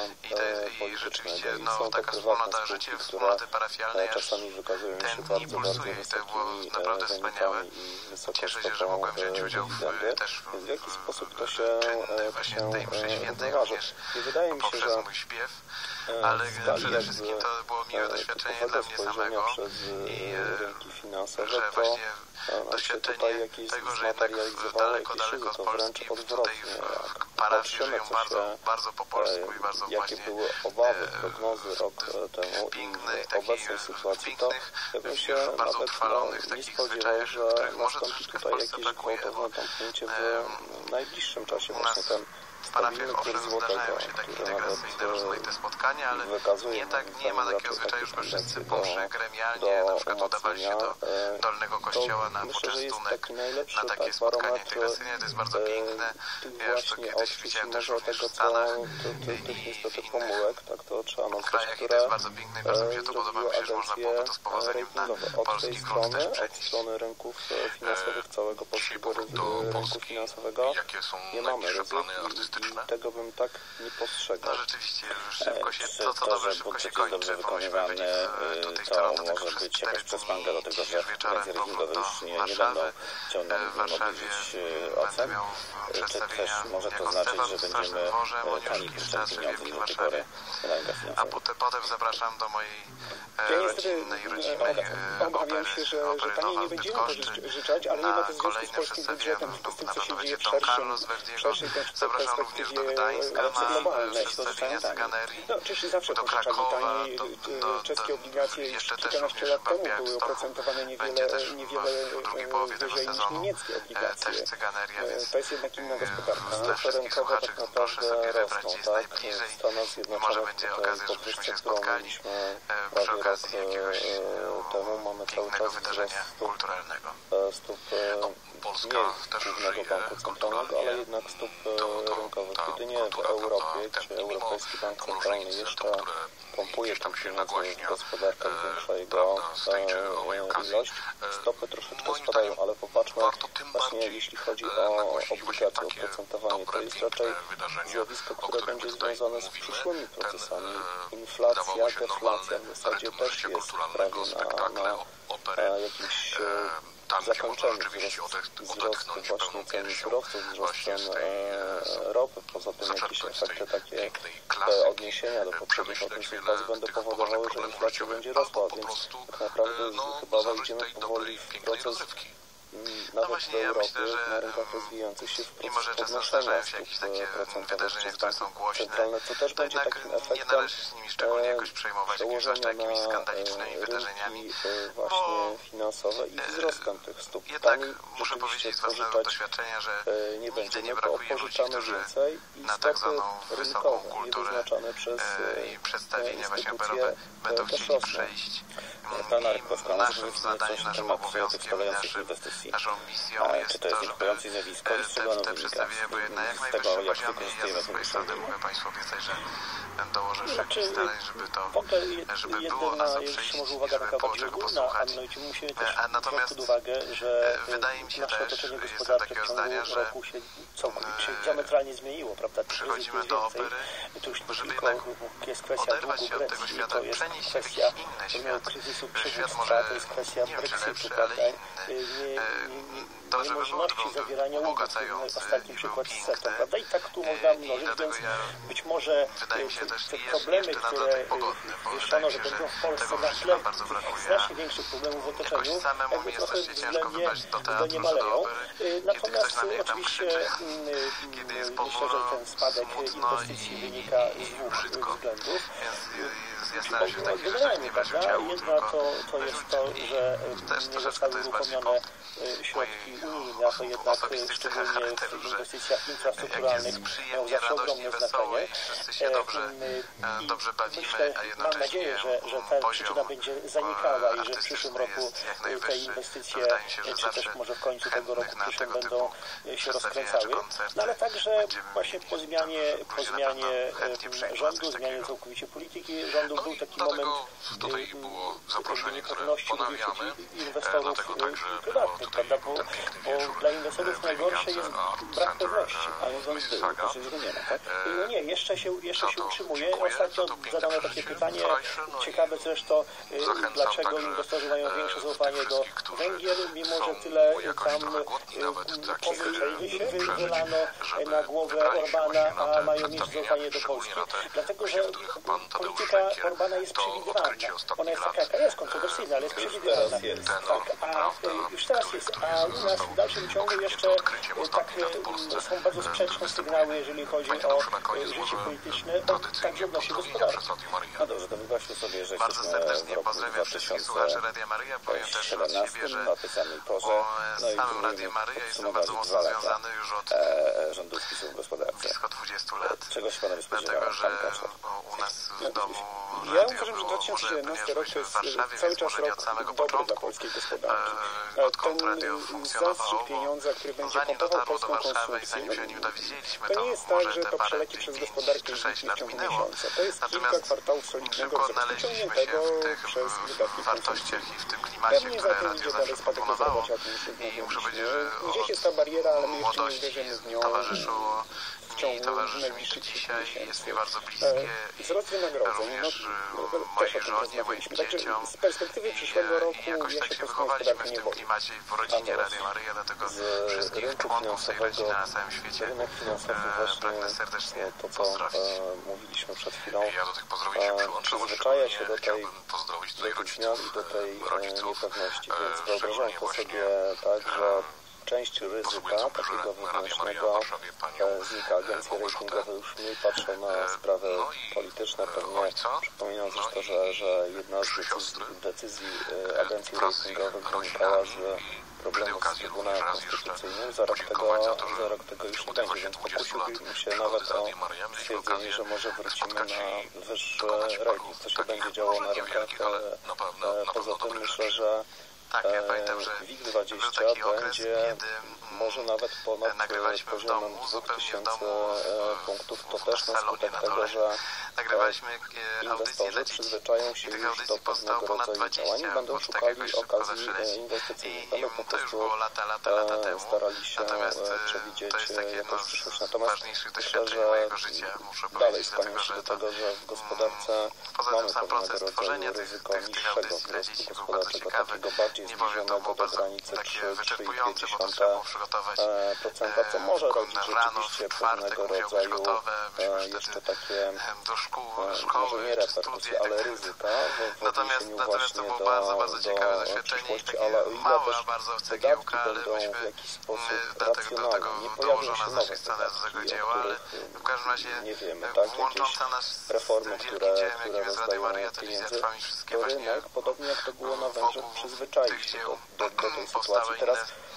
i rzeczywiście taka wspólnota, życie wspólnoty parafialnej czasami wykazują się ten bardzo impulsuje i to było naprawdę wspaniałe. Cieszę się, że mogłem wziąć udział też w jaki sposób to się właśnie tej mszy świętej wyraża. również I wydaje mi się, poprzez że mój śpiew, ale przede wszystkim to było miłe doświadczenie dla mnie samego i że właśnie doświadczenie tego, że jednak daleko od Polski tutaj w parafii żyją bardzo po polsku i bardzo jakie właśnie były obawy, prognozy rok temu i obecnej sytuacji, to ja bym się bardzo nawet utrwalonych nie takich spodziewał, zwyczajach, że których może nastąpi troszeczkę w tutaj Polsce jakieś brakuje. gwałtowne tąpnięcie w najbliższym czasie. U Właśnie nas ten w parafiach stabilny owszem kurs złotego, zdarzają się takie który integracyjne rozmaite spotkania, ale wykazuje nie ma takiego zwyczaju, żeby wszyscy po mszy gremialnie na przykład udawali się do Dolnego Kościoła na poczęstunek, na takie spotkania integracyjne. To jest bardzo piękne. Ja już to kiedyś widziałem też również w Stanach tych niestety pomyłek, tak to trzeba nazwać, krajach i to jest bardzo piękne i bardzo mi się to podoba. Myślę, że można byłoby to z powodzeniem na polski grunt też od przenieść. strony rynków finansowych, całego polskiego rynku finansowego nie mamy ryzyk i tego bym tak nie postrzegał. No rzeczywiście, szybko się, co dobre, szybko się kończy, bo myśmy byli tutaj z Toronto tylko przez 4 dni, dziś wieczorem powrót do Warszawy. W Warszawie będę miał przedstawienia jako Stefan w Strasznym Dworze, Moniuszki w Teatrze Wielkim w Warszawie, a potem zapraszam do mojej rodzinnej obawiam się, że taniej nie będziemy życzać, ale nie ma to związku z polskim budżetem, tylko z tym, co się dzieje w szerszej perspektywie perspektywie globalnej. No, oczywiście zawsze pożyczali taniej. Czeskie obligacje już kilkanaście lat temu były oprocentowane niewiele wyżej niż niemieckie obligacje. To jest jednak inna gospodarka. Stopy rynkowe tak naprawdę rosną, tak? W Stanach Zjednoczonych po podwyżce, którą mieliśmy prawie rok temu, mamy cały czas wzrost stóp nie Głównego Banku Centralnego, ale jednak stóp rynkowych. Jedynie w Europie, gdzie Europejski Bank Centralny jeszcze pompuje tam pieniądze w gospodarkę, zwiększa jego ilość, stopy troszeczkę spadają, ale popatrzmy właśnie, jeśli chodzi o obligacje, oprocentowanie, to jest raczej zjawisko, które będzie związane z przyszłymi procesami. Inflacja, deflacja w zasadzie też jest prawie na jakimś zakończeniu wzrostu właśnie cen surowców, wzrost cen ropy, poza tym jakieś efekty takie odniesienia do poprzednich okresów baz będą powodowały, że inflacja będzie rosła, więc tak naprawdę chyba wejdziemy powoli w proces nawet w Europie, na rynkach rozwijających się w proces podnoszenia stóp procentowych przez banki centralne, co też będzie takim efektem przełożenia na rynki właśnie finansowe i wzrostem tych stóp. Taniej rzeczywiście pożyczać nie będziemy, bo pożyczamy więcej i stopy rynkowe, niewyznaczane przez instytucje też rosną. Pan Arek Kowka, może powiedzieć coś na temat tych spadających inwestycji. Czy to jest niepokojące zjawisko i z czego ono wynika? Z tego, jak wykorzystujemy ten Znaczy, jedyna, jeszcze może uwaga taka bardziej ogólna, a mianowicie musimy też wziąć pod uwagę, że nasze otoczenie gospodarcze w ciągu roku się całkowicie diametralnie zmieniło, prawda? Kryzys jest więcej. To już nie tylko jest kwestia długu Grecji, to jest kwestia kryzysu przywództwa, to jest kwestia Brexitu, prawda? Niemożności zawierania umów. Ostatni przykład z CETA, prawda? I tak tu można mnożyć, więc być może te problemy, które wieszczono, że będą w Polsce na tle znacznie większych problemów w otoczeniu, jakby trochę względnie do nie maleją. Natomiast oczywiście myślę, że ten spadek inwestycji wynika z dwóch względów. Generalnie, prawda? Jedna to jest to, że nie zostały uruchomione środki unijne, a to jednak szczególnie w inwestycjach infrastrukturalnych miał zawsze ogromne znaczenie. I myślę, mam nadzieję, że ta przyczyna będzie zanikała i że w przyszłym roku te inwestycje, czy też może w końcu tego roku przyszłym będą się rozkręcały. No ale także właśnie po zmianie rządu, zmianie całkowicie polityki rządu był taki moment niepewności również inwestorów prywatnych, prawda? Bo dla inwestorów najgorsze jest brak pewności. Ale rząd był, to się nie ma, tak? No nie, jeszcze się utrzymuje. Ostatnio zadano takie pytanie, ciekawe zresztą, dlaczego inwestorzy mają większe zaufanie do Węgier, mimo że tyle tam wylano na głowę Orbana, a mają mniejsze zaufanie do Polski. Dlatego, że polityka Orbana jest przewidywalna. Ona jest taka, jaka jest, kontrowersyjna, ale jest przewidywalna. Tak, a już teraz jest. A u nas w dalszym ciągu jeszcze są bardzo sprzeczne sygnały, jeżeli chodzi o życie polityczne, także odnośnie gospodarki. No dobrze, to wyobraźmy sobie, że jesteśmy w roku 2017, o tej samej porze, no i próbujemy podsumować 2 lata rządów PiS-u w gospodarce. Czego się panowie spodziewają? Ja uważam, że 2017 rok to jest cały czas rok dobry dla polskiej gospodarki. Ten zastrzyk pieniądza, który będzie pompował polską konsumpcję, to nie jest tak, że to przeleci przez gospodarkę i zniknie w ciągu miesiąca. To jest kilka kwartałów solidnego wzrostu ciągniętego przez wydatki konsumpcyjne. Pewnie za tym idzie dalej spadek bezrobocia, o tym już mówiliśmy. Gdzieś jest ta bariera, ale my jeszcze nie uderzymy w nią w ciągu najbliższych 3 miesięcy. Wzrost wynagrodzeń, też o tym rozmawialiśmy. Także z perspektywy przyszłego roku ja się polską gospodarkę nie boję. Z rynku finansowego, rynek finansowy właśnie to, co mówiliśmy przed chwilą, przyzwyczaja się do tych zmian i do tej niepewności, więc wyobrażam to sobie tak, że część ryzyka takiego wewnętrznego znika. Agencje ratingowe już mniej patrzą na sprawy polityczne. Pewnie przypominam zresztą, że jedna z decyzji agencji ratingowych wynikała z problemów z Trybunałem Konstytucyjnym. Za rok tego już nie będzie, więc pokusiłbym się nawet o stwierdzenie, że może wrócimy na wyższy rating. Co się będzie działo na rynkach? Poza tym myślę, że WIG20 będzie może nawet ponad poziomem 2000 punktów. To też na skutek tego, że inwestorzy przyzwyczają się już do pewnego rodzaju działań i będą szukali okazji inwestycyjnych. Będą po prostu starali się przewidzieć jakąś przyszłość. Natomiast myślę, że dalej skłaniam się do tego, że w gospodarce mamy pewnego rodzaju ryzyko niższego wzrostu gospodarczego, takiego bardziej zbliżonego do granicy 3,2%, co może rodzić rzeczywiście pewnego rodzaju jeszcze takie, może nie reperkusje, ale ryzyka w odniesieniu właśnie do przyszłości, ale o ile też wydatki będą w jakiś sposób racjonalne, nie pojawią się nowe wydatki, o których nie wiemy, tak, jakieś reformy, które rozdają pieniędzy, to rynek, podobnie jak to było na Węgrzech, przyzwyczai się do tej sytuacji. Teraz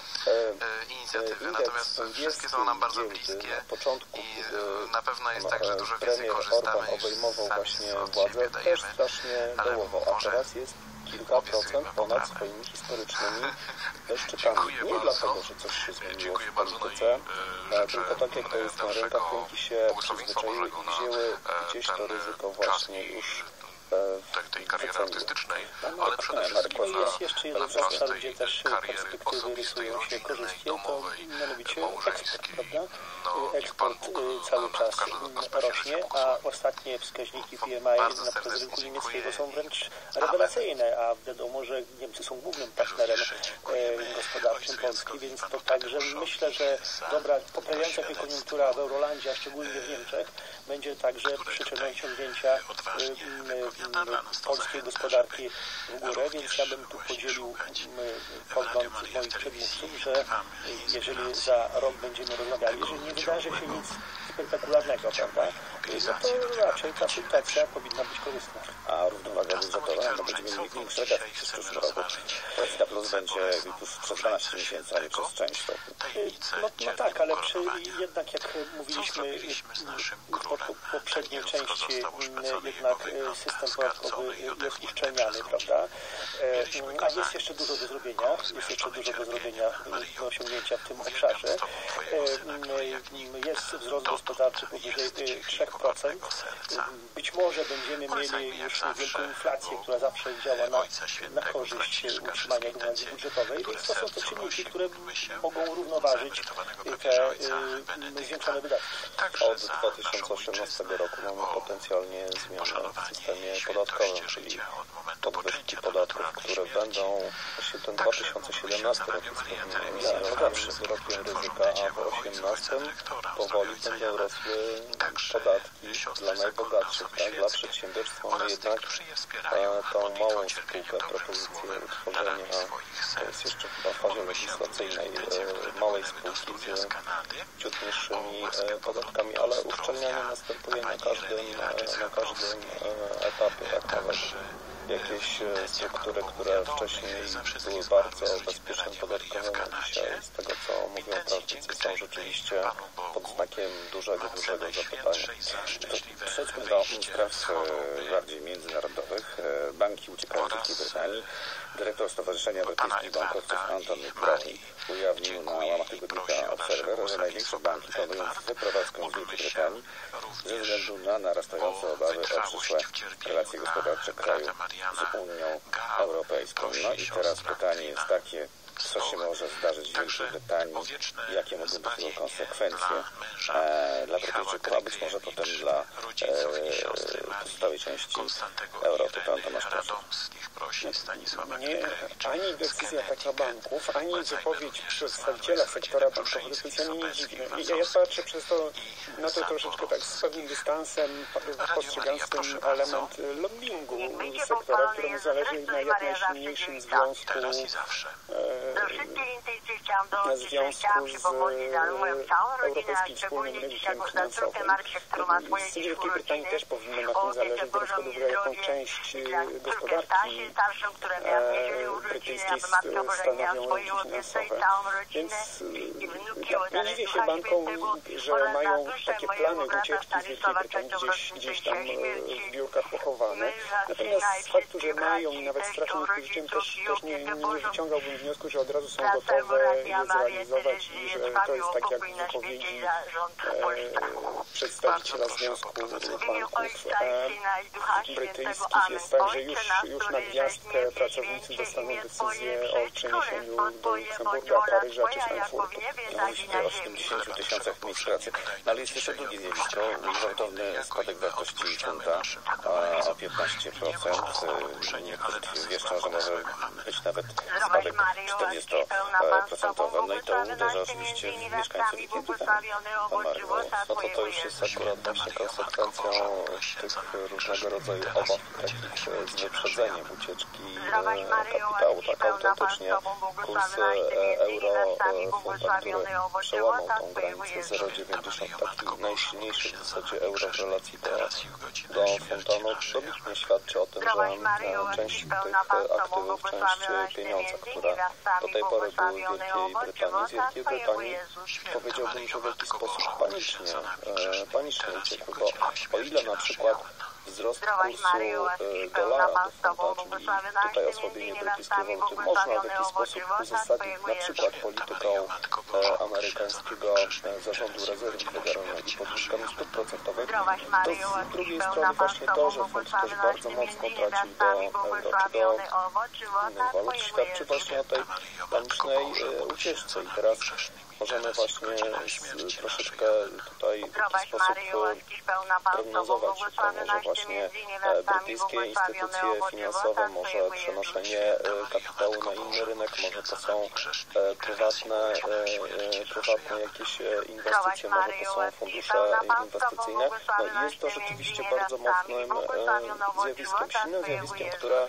indeks węgierskiej giełdy na początku, kiedy premier Orban obejmował właśnie władzę, też strasznie dołował, a teraz jest kilka procent ponad swoimi historycznymi szczytami. Nie dlatego, że coś się zmieniło w polityce, tylko tak jak to jest na rynkach, rynki się przyzwyczaiły i wzięły gdzieś to ryzyko właśnie już tej kariery artystycznej, ale przede wszystkim jest jeszcze jeden obszar, gdzie też perspektywy rysują się korzystnie, to mianowicie eksport, prawda? Eksport cały czas rośnie, a ostatnie wskaźniki PMI przez rynku niemieckiego są wręcz rewelacyjne, a wiadomo, że Niemcy są głównym partnerem gospodarczym Polski, więc to także myślę, że dobra, poprawiająca się koniunktura w Eurolandzie, a szczególnie w Niemczech, będzie także przyczyną ciągnięcia polskiej gospodarki w górę, więc ja bym tu podzielił pogląd moich przedmówców, że jeżeli za rok będziemy rozmawiali, że nie wydarzy się nic spektakularnego, prawda? No to raczej ta sytuacja powinna być korzystna. A równowaga budżetowa, no będziemy mieli większy efekt w przyszłym roku. Polska Plus będzie już przez 12 miesięcy, a nie przez część roku. No tak, ale jednak jak mówiliśmy po poprzedniej części, jednak system podatkowy jest uszczelniany, prawda? A jest jeszcze dużo do zrobienia, do osiągnięcia w tym obszarze. Jest wzrost gospodarczy powyżej 3%. Być może będziemy mieli już wielką inflację, która zawsze działa na korzyść utrzymania równowagi budżetowej, więc to są te czynniki, które mogą równoważyć te zwiększone wydatki. Od 2018 roku mamy potencjalnie zmianę w systemie podatkowym, czyli podwyżki podatków, które będą, właśnie ten 2017 rok jest zawsze rokiem ryzyka, a w 2018 powoli będą rosły podatki dla najbogatszych, tak? Dla przedsiębiorstw mamy jednak tą małą spółkę, propozycję utworzenia, to jest jeszcze chyba w fazie legislacyjnej, małej spółki z ciut niższymi podatkami, ale uszczelnianie następuje na każdym etapie, tak? Nawet jakieś struktury, które wcześniej były bardzo bezpieczne podatkowo, dzisiaj z tego, co mówią prawnicy, są rzeczywiście pod znakiem dużego zapytania. Przejdźmy do spraw bardziej międzynarodowych. Banki uciekają do Wielkiej Brytanii. Dyrektor Stowarzyszenia Brytyjskich Bankowców Anthony Brown ujawnił na łamach tygodnika Observer, że największe banki planują wyprowadzkę z Wielkiej Brytanii ze względu na narastające obawy o przyszłe relacje gospodarcze kraju z Unią Europejską. No i teraz pytanie jest takie, co się może zdarzyć w Wielkiej Brytanii, jakie mogą być tego konsekwencje dla Brytyjczyków, a być może potem dla pozostałej części Europy. Pan Tomasz, proszę. Ani decyzja taka banków, ani wypowiedź przedstawiciela sektora bankowego specjalnie nie dziwi. Ja patrzę przez to na to troszeczkę tak z pewnym dystansem, postrzegam ten element lobbingu sektora, któremu zależy na jak najsilniejszym związku w związku z Europejskim Wspólnym Rynkiem Finansowym. Z Wielkiej Brytanii też powinno na tym zależeć, biorąc pod uwagę, jaką część gospodarki brytyjskiej stanowią rynki finansowe. Więc nie dziwię się bankom, że mają takie plany ucieczki z Wielkiej Brytanii gdzieś tam w biurkach pochowane. Natomiast z faktu, że mają i nawet strasznie odpowiedzialnie też nie wyciągałbym wniosku, że od razu są gotowe je zrealizować i że to jest tak jak w wypowiedzi przedstawiciela Związku Banków Brytyjskich. Jest tak, że już na gwiazdkę pracownicy dostaną decyzję o przeniesieniu do Luksemburga, Paryża czy Frankfurtu. Mówimy o 70 tysiącach miejsc pracy. No ale jest jeszcze drugie zjawisko, gwałtowny spadek wartości funta o 15%. Niektórzy wieszczą, że może być nawet spadek 40%. No i to uderza oczywiście w mieszkańców Wielkiej Brytanii. No to już jest akurat właśnie konsekwencją tych różnego rodzaju obaw takich z wyprzedzeniem ucieczki kapitału. Tak autentycznie kurs euro-funta, który przełamał tą granicę 0,90, taki najsilniejszy w zasadzie euro w relacji do funta, no dobitnie świadczy o tym, że część tych aktywów, część pieniądza, które do tej pory były w Wielkiej Brytanii, z Wielkiej Brytanii powiedziałbym, że w jakiś sposób panicznie uciekły, bo o ile na przykład wzrost kursu dolara do funta, czyli tutaj osłabienie brytyjskiej waluty, można w jakiś sposób uzasadnić na przykład polityką amerykańskiego Zarządu Rezerwy Federalnej i podwyżkami stóp procentowych, to z drugiej strony właśnie to, że fund też bardzo mocno traci do euro czy do innych walut, świadczy właśnie o tej panicznej ucieczce. I teraz możemy właśnie troszeczkę tutaj w jakiś sposób prognozować, że to może właśnie brytyjskie instytucje finansowe, może przenoszenie kapitału na inny rynek, może to są prywatne jakieś inwestycje, może to są fundusze inwestycyjne. No jest to rzeczywiście bardzo mocnym zjawiskiem, silnym zjawiskiem, które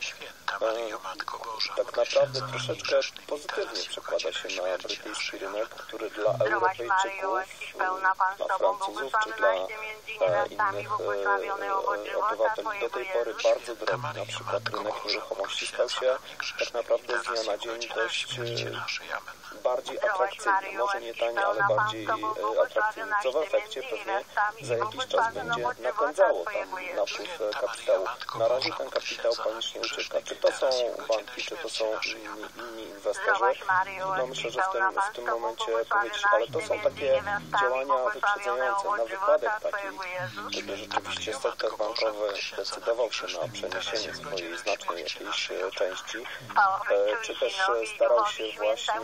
tak naprawdę troszeczkę pozytywnie przekłada się na brytyjski rynek, który dla Europejczyków, dla Francuzów czy dla innych obywateli do tej pory bardzo drogi. Na przykład rynek nieruchomości stał się tak naprawdę z dnia na dzień dość bardziej atrakcyjny. Może nie tani, ale bardziej atrakcyjny, co w efekcie pewnie za jakiś czas będzie napędzało tam napływ kapitału. Na razie ten kapitał panicznie ucieka. Czy to są banki, czy to są inni inwestorzy? No myślę, że w tym momencie powiedzieć, ale to są takie działania wyprzedzające na wypadek taki, gdyby rzeczywiście sektor bankowy decydował się na przeniesienie swojej znacznej jakiejś części, czy też starał się właśnie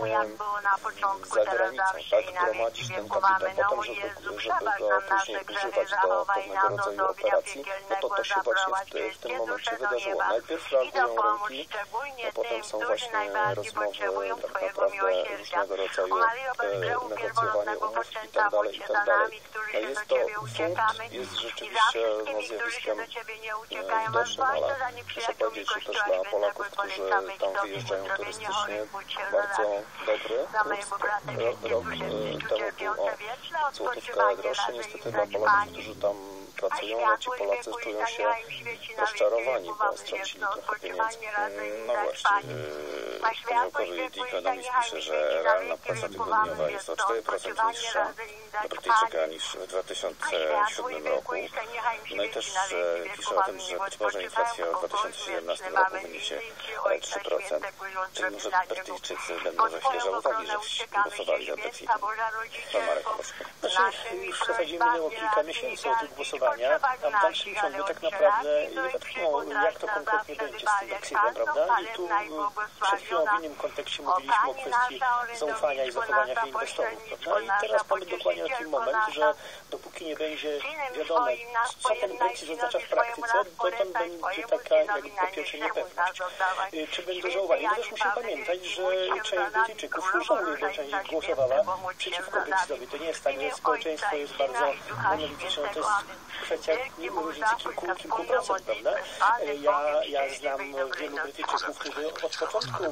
za granicą, tak, gromadzić ten kapitał potem, żeby go później używać do pewnego rodzaju operacji, no to się właśnie w tym momencie wydarzyło. Najpierw reagują rynki, a potem są właśnie rozmowy tak naprawdę różnego rodzaju negocjowanie umów i tak dalej. No jest to funkt, jest rzeczywiście zjawiskiem widocznym, ale muszę powiedzieć, że też dla Polaków, którzy tam wyjeżdżają turystycznie, bardzo dobry kurs. Rok temu był o złotówkę droższy. Niestety dla Polaków, którzy tam pracują, no ci Polacy czują się rozczarowani, bo stracili trochę pieniędzy. No właśnie, pudełkowy The Economist pisze, że realna płaca tygodniowa jest o 4% niższa dla Brytyjczyka niż w 2007 roku. No i też pisze o tym, że być może inflacja w 2017 roku wyniesie 3%. Czyli może Brytyjczycy będą za chwilę żałowali, że głosowali za Brexitem. Pan Marek Kowalski. Znaczy, już w zasadzie minęło kilka miesięcy od ich głosowania, a w dalszym ciągu tak naprawdę nie wiadomo, jak to konkretnie będzie z tym Brexitem, prawda? I tu przed chwilą w innym kontekście mówiliśmy o kwestii zaufania i zachowania inwestorów, prawda? I teraz mamy dokładnie taki moment, że dopóki nie będzie wiadome, co ten Brexit oznacza w praktyce, dotąd będzie taka jakby po pierwsze niepewność. Czy będą żałowali? No też musimy pamiętać, że część Brytyjczyków już część głosowała przeciwko Brexitowi. To nie jest tak, że społeczeństwo jest bardzo monolityczne, to jest kwestia różnicy kilku procent, prawda? Ja znam wielu Brytyjczyków, którzy od początku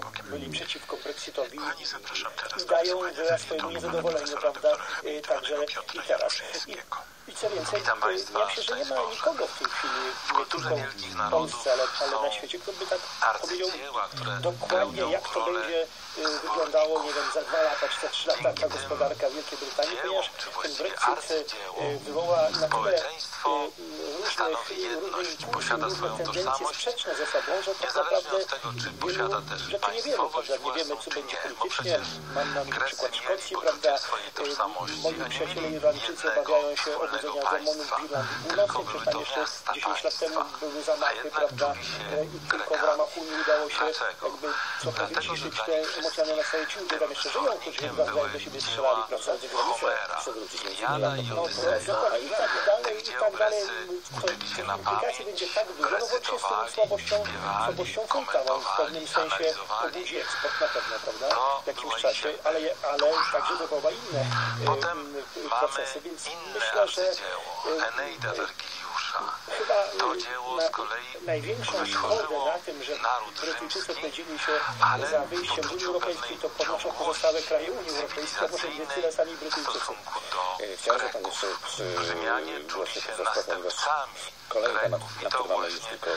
byli przeciwko Brexitowi i dają wyraz swojemu niezadowoleniu, prawda, także i teraz. I co więcej, ja myślę, że nie ma nikogo w tej chwili, nie tylko w Polsce, ale na świecie, kto by tak powiedział dokładnie, jak to będzie wyglądało, nie wiem, za 2 lata czy za 3 lata ta gospodarka Wielkiej Brytanii, ponieważ ten Brexit wywoła na tyle różne tendencje sprzeczne ze sobą, że tak naprawdę wielu rzeczy nie wiemy, prawda? Nie wiemy, co będzie politycznie. Mam na myśli przykład Szkocji, prawda? Moi przyjaciele Irlandczycy obawiają się obudzenia demonów w Irlandii Północnej, przecież tam jeszcze 10 lat temu były zamachy, prawda? I tylko w ramach Unii udało się jakby trochę wyciszyć te emocjonalne nastroje ci ludzie tam jeszcze żyją, którzy nawzajem do siebie strzelali, prawda? I tak dalej. Implikacji będzie tak dużo, no bo się z tą słabością funta, on w pewnym sensie pobudzi eksport na pewno, prawda? W jakimś czasie, ale także wywoła inne procesy, więc myślę, że chyba największą szkodę na tym, że Brytyjczycy opowiedzieli się za wyjściem z Unii Europejskiej, to podnoszą pozostałe kraje Unii Europejskiej, a może nie tyle sami Brytyjczycy. Chciałem, że pan jeszcze właśnie pozostał, ponieważ kolejny temat, na który mamy już tylko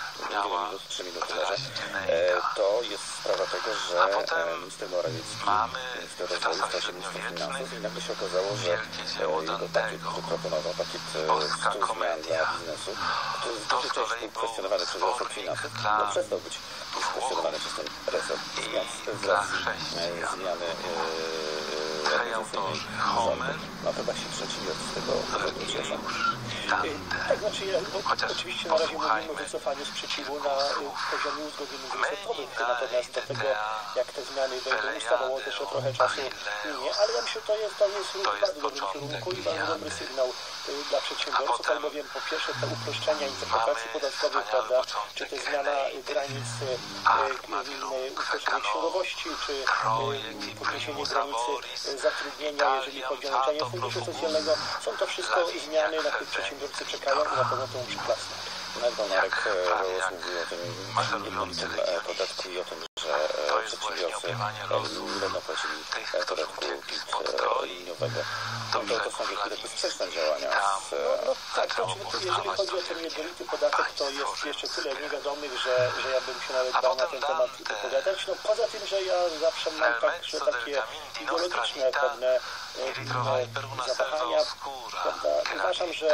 3 minuty leży, to jest sprawa tego, że minister Morawiecki, minister rozwoju stał się ministrem finansów i nagle się okazało, że jego pakiet, który proponował, pakiet 100 zmian dla biznesu, który jest dużo wcześniej kwestionowany przez resort finansów, no przestał być już kwestionowany przez ten resort z racji zmiany organizacyjnej rządu. No chyba się przedsiębiorcy z tego cieszą. Tak, znaczy oczywiście na razie mówimy o wycofaniu sprzeciwu na poziomie uzgodnieniów resortowych, natomiast do tego, jak te zmiany będą ustawało też o trochę czasu minie, ale ja myślę, że to jest ruch w bardzo dobrym kierunku i bardzo dobry sygnał dla przedsiębiorców, albowiem po pierwsze te uproszczenia interpretacji podatkowych, prawda, czy to zmiana granic uproszczenia księgowości, czy podniesienie granicy zatrudnienia, jeżeli chodzi o nauczanie funduszu socjalnego, są to wszystko zmiany, na które przedsiębiorcy czekają i na pewno to przyklasną. Pan Marek Rołos mówił o tym jednolitym podatku i o tym, że przedsiębiorcy nie będą płacili podatku liniowego. To są niektóre sprzeczne działania. Tak, jeżeli chodzi o ten jednolity podatek, to jest jeszcze tyle niewiadomych, że ja bym się nawet bał na ten temat wypowiadać. No, poza tym, że ja zawsze mam takie ideologiczne pewne zawahania, prawda? Uważam, że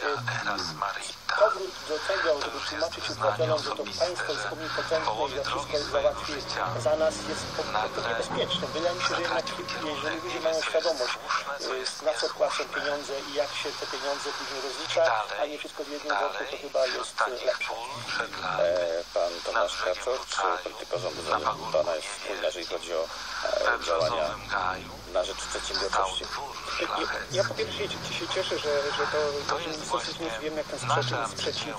powrót do tego, żeby tłumaczyć obywatelom, że to państwo jest omnipotentne i że wszystko załatwi za nas, jest niebezpieczne. Wydaje mi się, że jednak jeżeli ludzie mają świadomość, na co płacą pieniądze i jak się te pieniądze później rozlicza, a nie wszystko w jednym worku, to chyba jest lepsze. Pan Tomasz Kaczor, czy polityka rządu zdaniem pana jest spójna, jeżeli chodzi o działania na rzecz przedsiębiorczości? Ja po pierwsze się cieszę, że to Ministerstwo wiem, jak ten sprzeciw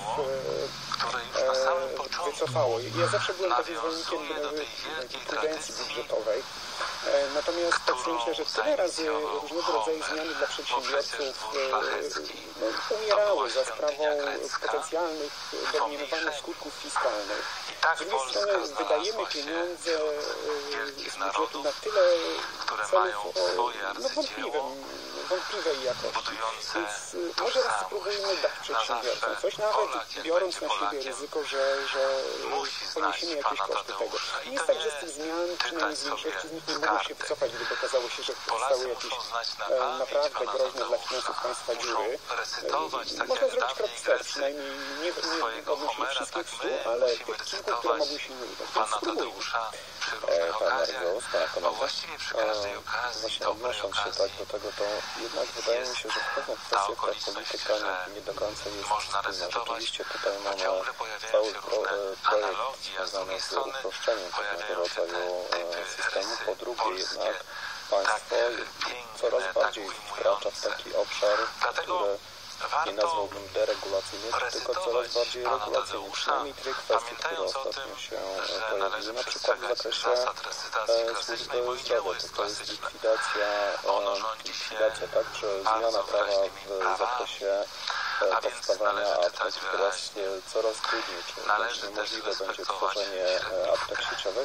wycofało. Ja zawsze byłem takim zwolennikiem prudencji budżetowej. Natomiast tak sobie myślę, że tyle razy różnego rodzaju zmiany dla przedsiębiorców umierały za sprawą potencjalnych domniemanych skutków fiskalnych. Z drugiej strony wydajemy pieniądze z budżetu na tyle celów wątpliwej jakości. Więc może raz spróbujmy dać przedsiębiorcom coś, nawet biorąc na siebie ryzyko, że poniesiemy jakieś koszty tego. Nie jest tak, że z tych zmian, przynajmniej z większości z nich nie mogą się wycofać, gdyby okazało się, że powstały jakieś naprawdę groźne dla finansów państwa dziury. Można zrobić krok wstecz, przynajmniej nie odnosimy wszystkich 100, ale tych kilku, które mogły się nie udać. Więc spróbujmy. Pan Marek Rołos, pana komentarz? Właśnie odnosząc się tak do tego, to jednak wydaje mi się, że w pewnych kwestiach ta polityka nie do końca jest spójna. Rzeczywiście tutaj mamy cały projekt związany z uproszczeniem pewnego rodzaju systemu. Po drugie jednak państwo coraz bardziej wkracza w taki obszar, który nie nazwałbym deregulacyjny, tylko coraz bardziej regulacyjny. Przynajmniej 2 kwestie, które ostatnio się pojawiły, na przykład w zakresie służby zdrowia. To jest likwidacja także zmiana prawa w zakresie powstawania aptek. Teraz coraz trudniej, czy wręcz niemożliwe będzie tworzenie aptek sieciowych.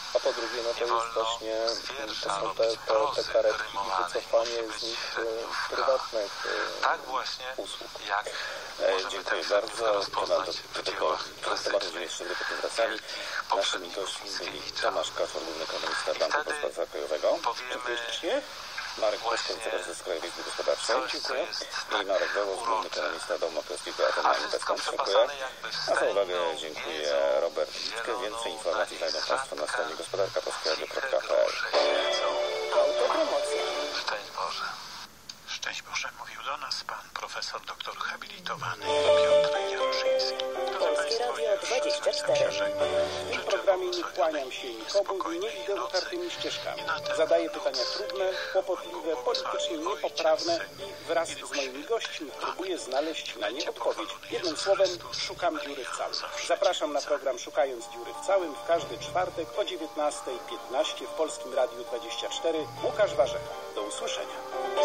a po drugie, no to jest właśnie, to są te karetki i wycofanie z nich prywatnych usług. Dziękuję bardzo. Do tego tematu jeszcze potem wracali. Naszymi gośćmi byli Tomasz Kaczor, główny ekonomista Banku Gospodarstwa Krajowego. Dziękuję ślicznie. Marek Koszko, wiceprezes Krajowej Izby Gospodarczej. Dziękuję. I Marek Wołosz, główny ekonomista Domu Maklerskiego Atena Inwestment. Dziękuję. A za uwagę dziękuję Robert Liczkę. Więcej informacji znajdą Państwo na stronie gospodarka.pl. Autopromocja. Szczęść Boże. Szczęść Boże, mówił do nas pan profesor doktor habilitowany Piotr Jaruszyński. Polskie Radio 24. W tym programie nie kłaniam się nikomu i nie idę utartymi ścieżkami. Zadaję pytania trudne, kłopotliwe, politycznie niepoprawne i wraz z moimi gośćmi próbuję znaleźć na nie odpowiedź. Jednym słowem, szukam dziury w całym. Zapraszam na program Szukając dziury w całym w każdy czwartek o 19:15 w Polskim Radiu 24. Łukasz Warzecha. Do usłyszenia.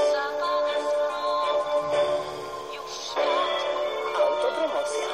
Autopromocja.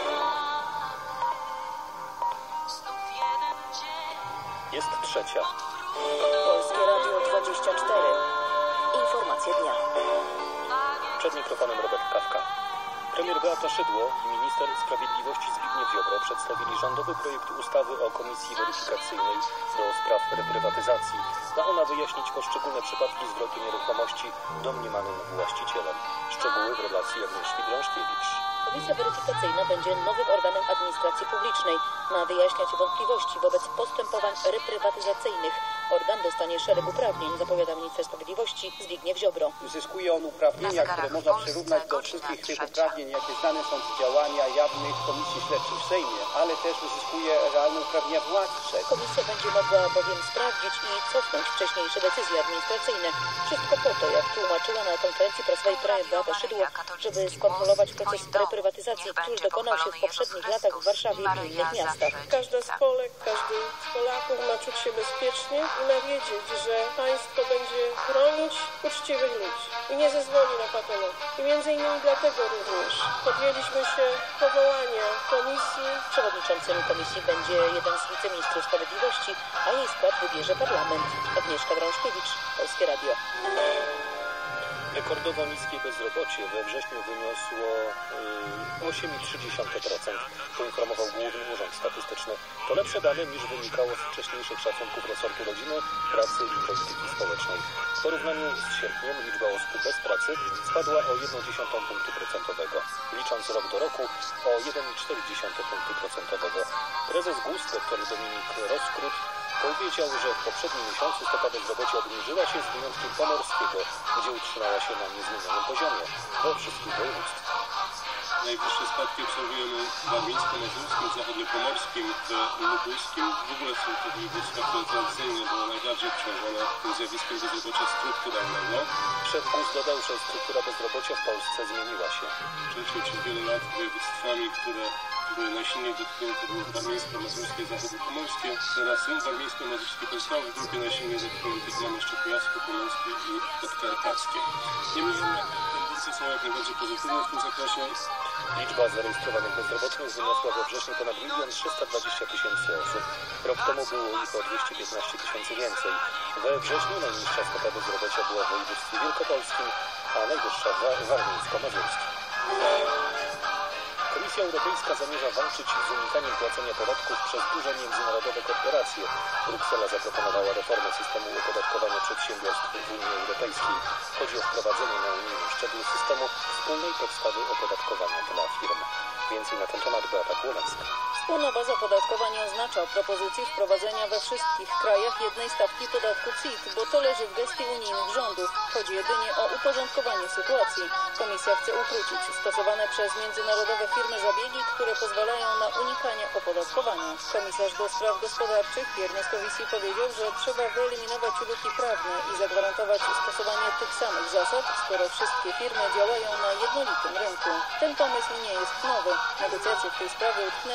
Jest 3:00. Polskie Radio 24. Informacje dnia. Przed mikrofonem Robert Kawka. Premier Beata Szydło i minister sprawiedliwości Zbigniew Ziobro przedstawili rządowy projekt ustawy o Komisji Weryfikacyjnej do spraw reprywatyzacji. Ma ona wyjaśnić poszczególne przypadki zwrotu nieruchomości domniemanym właścicielom. Szczegóły w relacji Agnieszki Drążkiewicz. Komisja weryfikacyjna będzie nowym organem administracji publicznej. Ma wyjaśniać wątpliwości wobec postępowań reprywatyzacyjnych. Organ dostanie szereg uprawnień, zapowiada minister sprawiedliwości Zbigniew Ziobro. Uzyskuje on uprawnienia, które można przyrównać do wszystkich tych uprawnień, jakie znane są z działania jawnych komisji śledczych w Sejmie, ale też uzyskuje realne uprawnienia władcze. Komisja będzie mogła bowiem sprawdzić i cofnąć wcześniejsze decyzje administracyjne. Wszystko po to, jak tłumaczyła na konferencji prasowej premier Beata Szydło, żeby skontrolować proces reprywatyzacji, który dokonał się w poprzednich latach w Warszawie i innych miastach. Każda z Polek, każdy z Polaków ma czuć się bezpiecznie i ma wiedzieć, że państwo będzie chronić uczciwych ludzi i nie zezwoli na patologię. I między innymi dlatego również podjęliśmy się powołania komisji. Przewodniczącym komisji będzie jeden z wiceministrów sprawiedliwości, a jej skład wybierze parlament. Agnieszka Drążkiewicz, Polskie Radio. Rekordowo niskie bezrobocie we wrześniu wyniosło 8,3%, poinformował Główny Urząd Statystyczny. To lepsze dane niż wynikało z wcześniejszych szacunków resortu rodziny, pracy i polityki społecznej. W porównaniu z sierpniem liczba osób bez pracy spadła o 0,1 punktu procentowego, licząc rok do roku o 1,4 punktu procentowego. Prezes GUS dr Dominik Roskrót powiedział, że w poprzednim miesiącu stopa bezrobocia obniżyła się z wyjątkiem pomorskiego, gdzie utrzymała się na niezmienionym poziomie we wszystkich województwach. Najwyższe spadki obserwujemy w warmińsko-mazurskim, zachodniopomorskim, w lubuskim. W ogóle są to województwa, które tradycyjnie było najbardziej obciążone tym zjawiskiem bezrobocia strukturalnego. Szef GUS dodał, że struktura bezrobocia w Polsce zmieniła się. Wcześniej przez wiele lat województwami, które były najsilniej dotknięte, były warmińsko-mazurskie i zachodniopomorskie. Teraz warmińsko-mazurskie pozostały w grupie najsilniej dotkniętych. Mamy jeszcze kujawsko-pomorskie i podkarpackie. Niemniej jednak tendencje są jak najbardziej pozytywne w tym zakresie. Liczba zarejestrowanych bezrobotnych wyniosła we wrześniu ponad 1 320 000 osób. Rok temu było ich o 215 000 więcej. We wrześniu najniższa stopa bezrobocia była w województwie wielkopolskim, a najwyższa w warmińsko-mazurskim. Komisja Europejska zamierza walczyć z unikaniem płacenia podatków przez duże międzynarodowe korporacje. Bruksela zaproponowała reformę systemu opodatkowania przedsiębiorstw w Unii Europejskiej. Chodzi o wprowadzenie na unijnym szczeblu systemu wspólnej podstawy opodatkowania dla firm. Więcej na ten temat Beata Kłonecka. Wspólna baza podatkowa nie oznacza propozycji wprowadzenia we wszystkich krajach jednej stawki podatku CIT, bo to leży w gestii unijnych rządów. Chodzi jedynie o uporządkowanie sytuacji. Komisja chce ukrócić stosowane przez międzynarodowe firmy zabiegi, które pozwalają na unikanie opodatkowania. Komisarz do spraw gospodarczych Pierre Moscovici powiedział, że trzeba wyeliminować luki prawne i zagwarantować stosowanie tych samych zasad, skoro wszystkie firmy działają na jednolitym rynku. Ten pomysł nie jest nowy. Negocjacje w tej sprawie utknęły kilka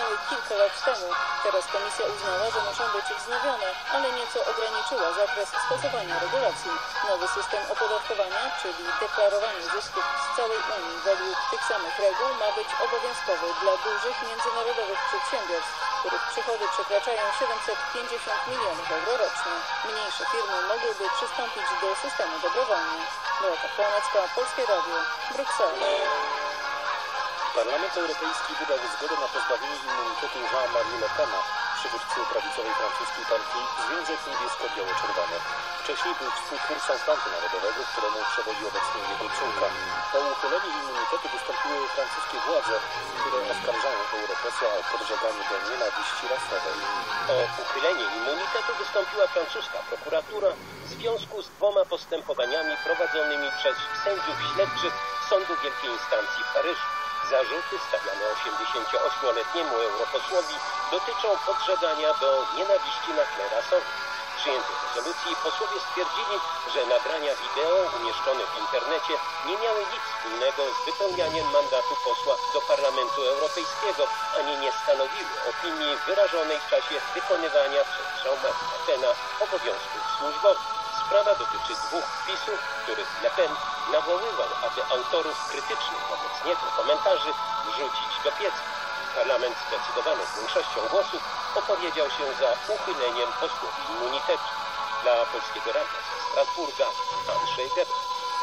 kilka lat temu. Teraz komisja uznała, że muszą być wznowione, ale nieco ograniczyła zakres stosowania regulacji. Nowy system opodatkowania, czyli deklarowanie zysków z całej Unii według tych samych reguł, ma być obowiązkowy dla dużych międzynarodowych przedsiębiorstw, których przychody przekraczają 750 milionów euro rocznie. Mniejsze firmy mogłyby przystąpić do systemu dobrowolnie. Beata Chłonecka, Polskie Radio, Bruksela. Parlament Europejski wydał zgodę na pozbawienie immunitetu Jean-Marie Le Pena, przywódcy prawicowej francuskiej partii Związek Niebiesko-Biało-Czerwony. Wcześniej był współtwórcą Frontu Narodowego, któremu przewodzi obecnie jego córka. O uchylenie immunitetu wystąpiły francuskie władze, które oskarżają europosła o podżeganie do nienawiści rasowej. O uchylenie immunitetu wystąpiła francuska prokuratura w związku z 2 postępowaniami prowadzonymi przez sędziów śledczych Sądu Wielkiej Instancji w Paryżu. Zarzuty stawiane 88-letniemu europosłowi dotyczą podżegania do nienawiści na tle rasowym. W przyjętej rezolucji posłowie stwierdzili, że nagrania wideo umieszczone w internecie nie miały nic wspólnego z wypełnianiem mandatu posła do Parlamentu Europejskiego, ani nie stanowiły opinii wyrażonej w czasie wykonywania przez Jean-Marie Le Pena obowiązków służbowych. Sprawa dotyczy 2 wpisów, w których Le Pen nawoływał, aby autorów krytycznych wobec niego komentarzy wrzucić do pieca. Parlament zdecydowaną większością głosów opowiedział się za uchyleniem posłowi immunitetu. Dla Polskiego Radia ze Strasburga Andrzej Gebel.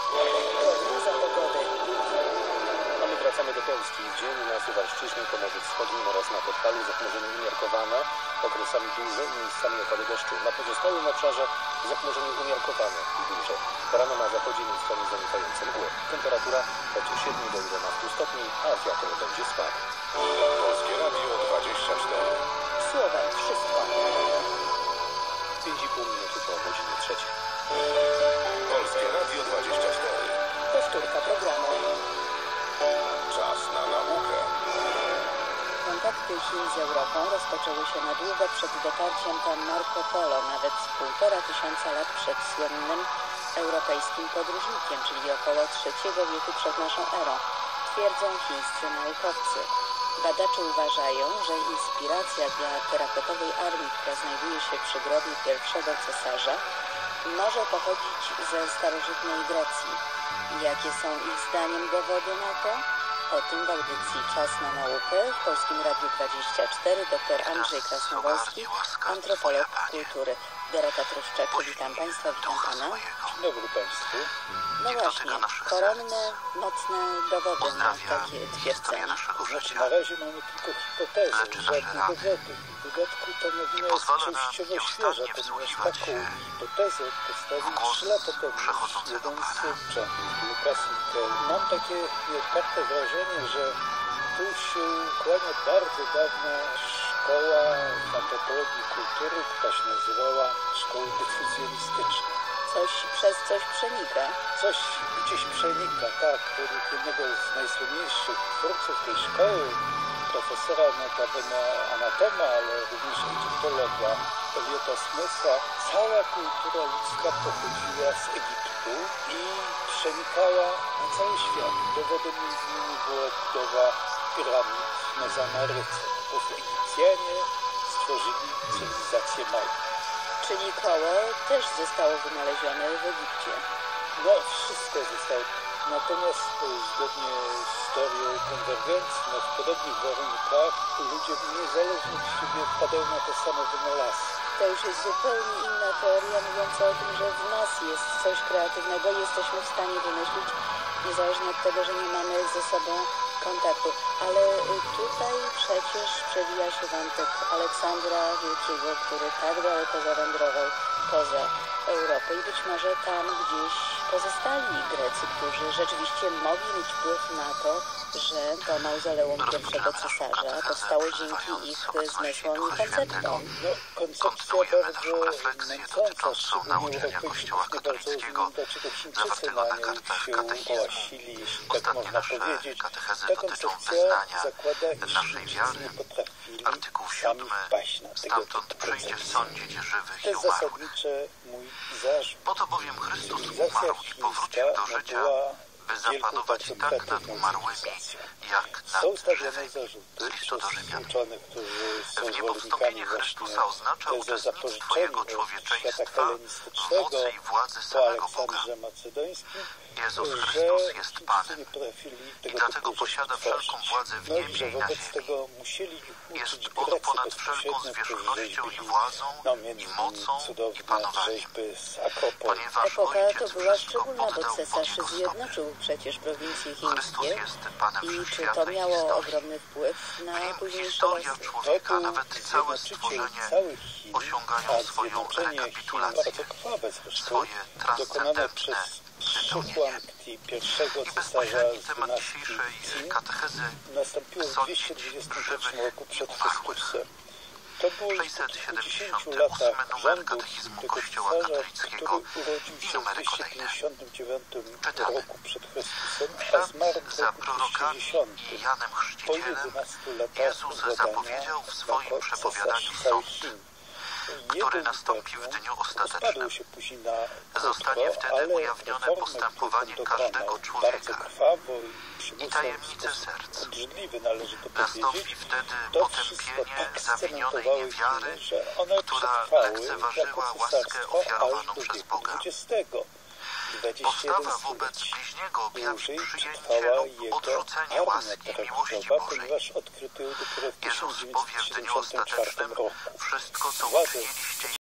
A my wracamy do Polski. Dzień na Suwalszczyźnie, Pomorzu Wschodnim oraz na Podhalu zachmurzenie umiarkowane, okresami duże i miejscami opady deszczu. Na pozostałym obszarze zachmurzenie umiarkowane i duże. Rano na zachodzie miejscami zanikające mgły. Temperatura od 7 do 11 stopni, a wiatr będzie spadł. Polskie Radio 24. Słowem wszystko. 5,5 minuty po godzinie 3. Polskie Radio 24. Powtórka programu. Czas na naukę. Kontakty Chin z Europą rozpoczęły się na długo przed dotarciem tam Marco Polo, nawet z 1500 lat przed słynnym europejskim podróżnikiem, czyli około III wieku przed naszą erą, twierdzą chińscy naukowcy. Badacze uważają, że inspiracja dla terrakotowej armii, która znajduje się przy grobie pierwszego cesarza, może pochodzić ze starożytnej Grecji. Jakie są ich zdaniem dowody na to? O tym w audycji Czas na naukę w Polskim Radiu 24 dr Andrzej Krasnowolski, antropolog kultury. Dorota Truszczak, witam Państwa, witam Pana. Dzień dobry Państwu. No właśnie, koronne, mocne dowody na takie twierdzenie. Znaczy, na razie mamy tylko hipotezy, żadne dowody. W dodatku ta nowina jest częściowo świeża, ponieważ taką hipotezę postawił 3 lata temu jeden z uczonych, Lukas Nickel. Mam takie nieodparte wrażenie, że tu się kłania bardzo dawna szkoła antropologii kultury, która się nazywała szkoły decyzjonistyczne. Coś przez coś przenika. Coś gdzieś przenika, tak. Według jednego z najsłynniejszych twórców tej szkoły, profesora notabene anatoma, ale również egiptologa Eliota Smitha, cała kultura ludzka pochodziła z Egiptu i przenikała na cały świat. Dowodem między innymi była budowa piramid w Mezoameryce. Po prostu Egipcjanie stworzyli cywilizację Maja. Czyli koło też zostało wynalezione w Egipcie. No, wszystko zostało. Natomiast zgodnie z teorią konwergencji, w podobnych warunkach ludzie niezależnie od siebie wpadają na to samo wynalazki. To już jest zupełnie inna teoria mówiąca o tym, że w nas jest coś kreatywnego i jesteśmy w stanie wymyślić, niezależnie od tego, że nie mamy ze sobą kontaktu. Ale tutaj przecież przewija się wątek Aleksandra Wielkiego, który tak daleko zawędrował poza Europę i być może tam gdzieś pozostali Grecy, którzy rzeczywiście mogli mieć wpływ na to, że to mauzoleum pierwszego cesarza powstało dzięki ich zmysłom i konceptom. No, koncepcja bardzo męcząca, szczególnie Europejczyków nie bardzo rozumiem, dlaczego Chińczycy na nią się ołasili, jeśli tak można powiedzieć. Ta koncepcja zakłada, iż Chińczycy nie potrafili sami wpaść na tego typu koncepcje. To jest zasadnicze mój zarzut. Po to bowiem Chrystus Cywilizacja umarł i powrócił do życia, była by zapanować tak nad umarłymi, jak nad żywymi. Z listu do Rzymian. Wniebowstąpienie Chrystusa oznacza uczestnictwo Jego człowieczeństwa w mocy i władzy samego Boga. Jezus Chrystus jest Panem i dlatego posiada wszelką władzę w niebie i na ziemi. Jest On ponad wszelką zwierzchnością i władzą, i mocą, i panowaniem. Ponieważ Epoka to Ojciec była wszystko szczególna, bo poddał pod cesarz Jego stopy. zjednoczył przecież prowincje Chrystus chińskie. jest Panem I czy to wszechświata i miało historii. ogromny wpływ na późniejsze Historia losy? człowieka, nawet całe stworzenie osiągają swoją rekapitulację, swoje transcendentne wypełnienie. I bezpośredni temat dzisiejszej katechezy sądzić żywych i umarłych. 678 numer Katechizmu Kościoła Katolickiego i numery kolejne. Czytamy. W ślad za prorokami i Janem Chrzcicielem Jezus zapowiedział w swoim przepowiadaniu sąd, który nastąpi w dniu ostatecznym. Zostanie wtedy ujawnione postępowanie każdego człowieka i tajemnice serc. Nastąpi wtedy potępienie zawinionej niewiary, która lekceważyła łaskę ofiarowaną przez Boga. Postawa wobec bliźniego objawi przyjęcie lub odrzucenie łaski i miłości Bożej. Jezus powie w dniu ostatecznym: wszystko, co uczyniliście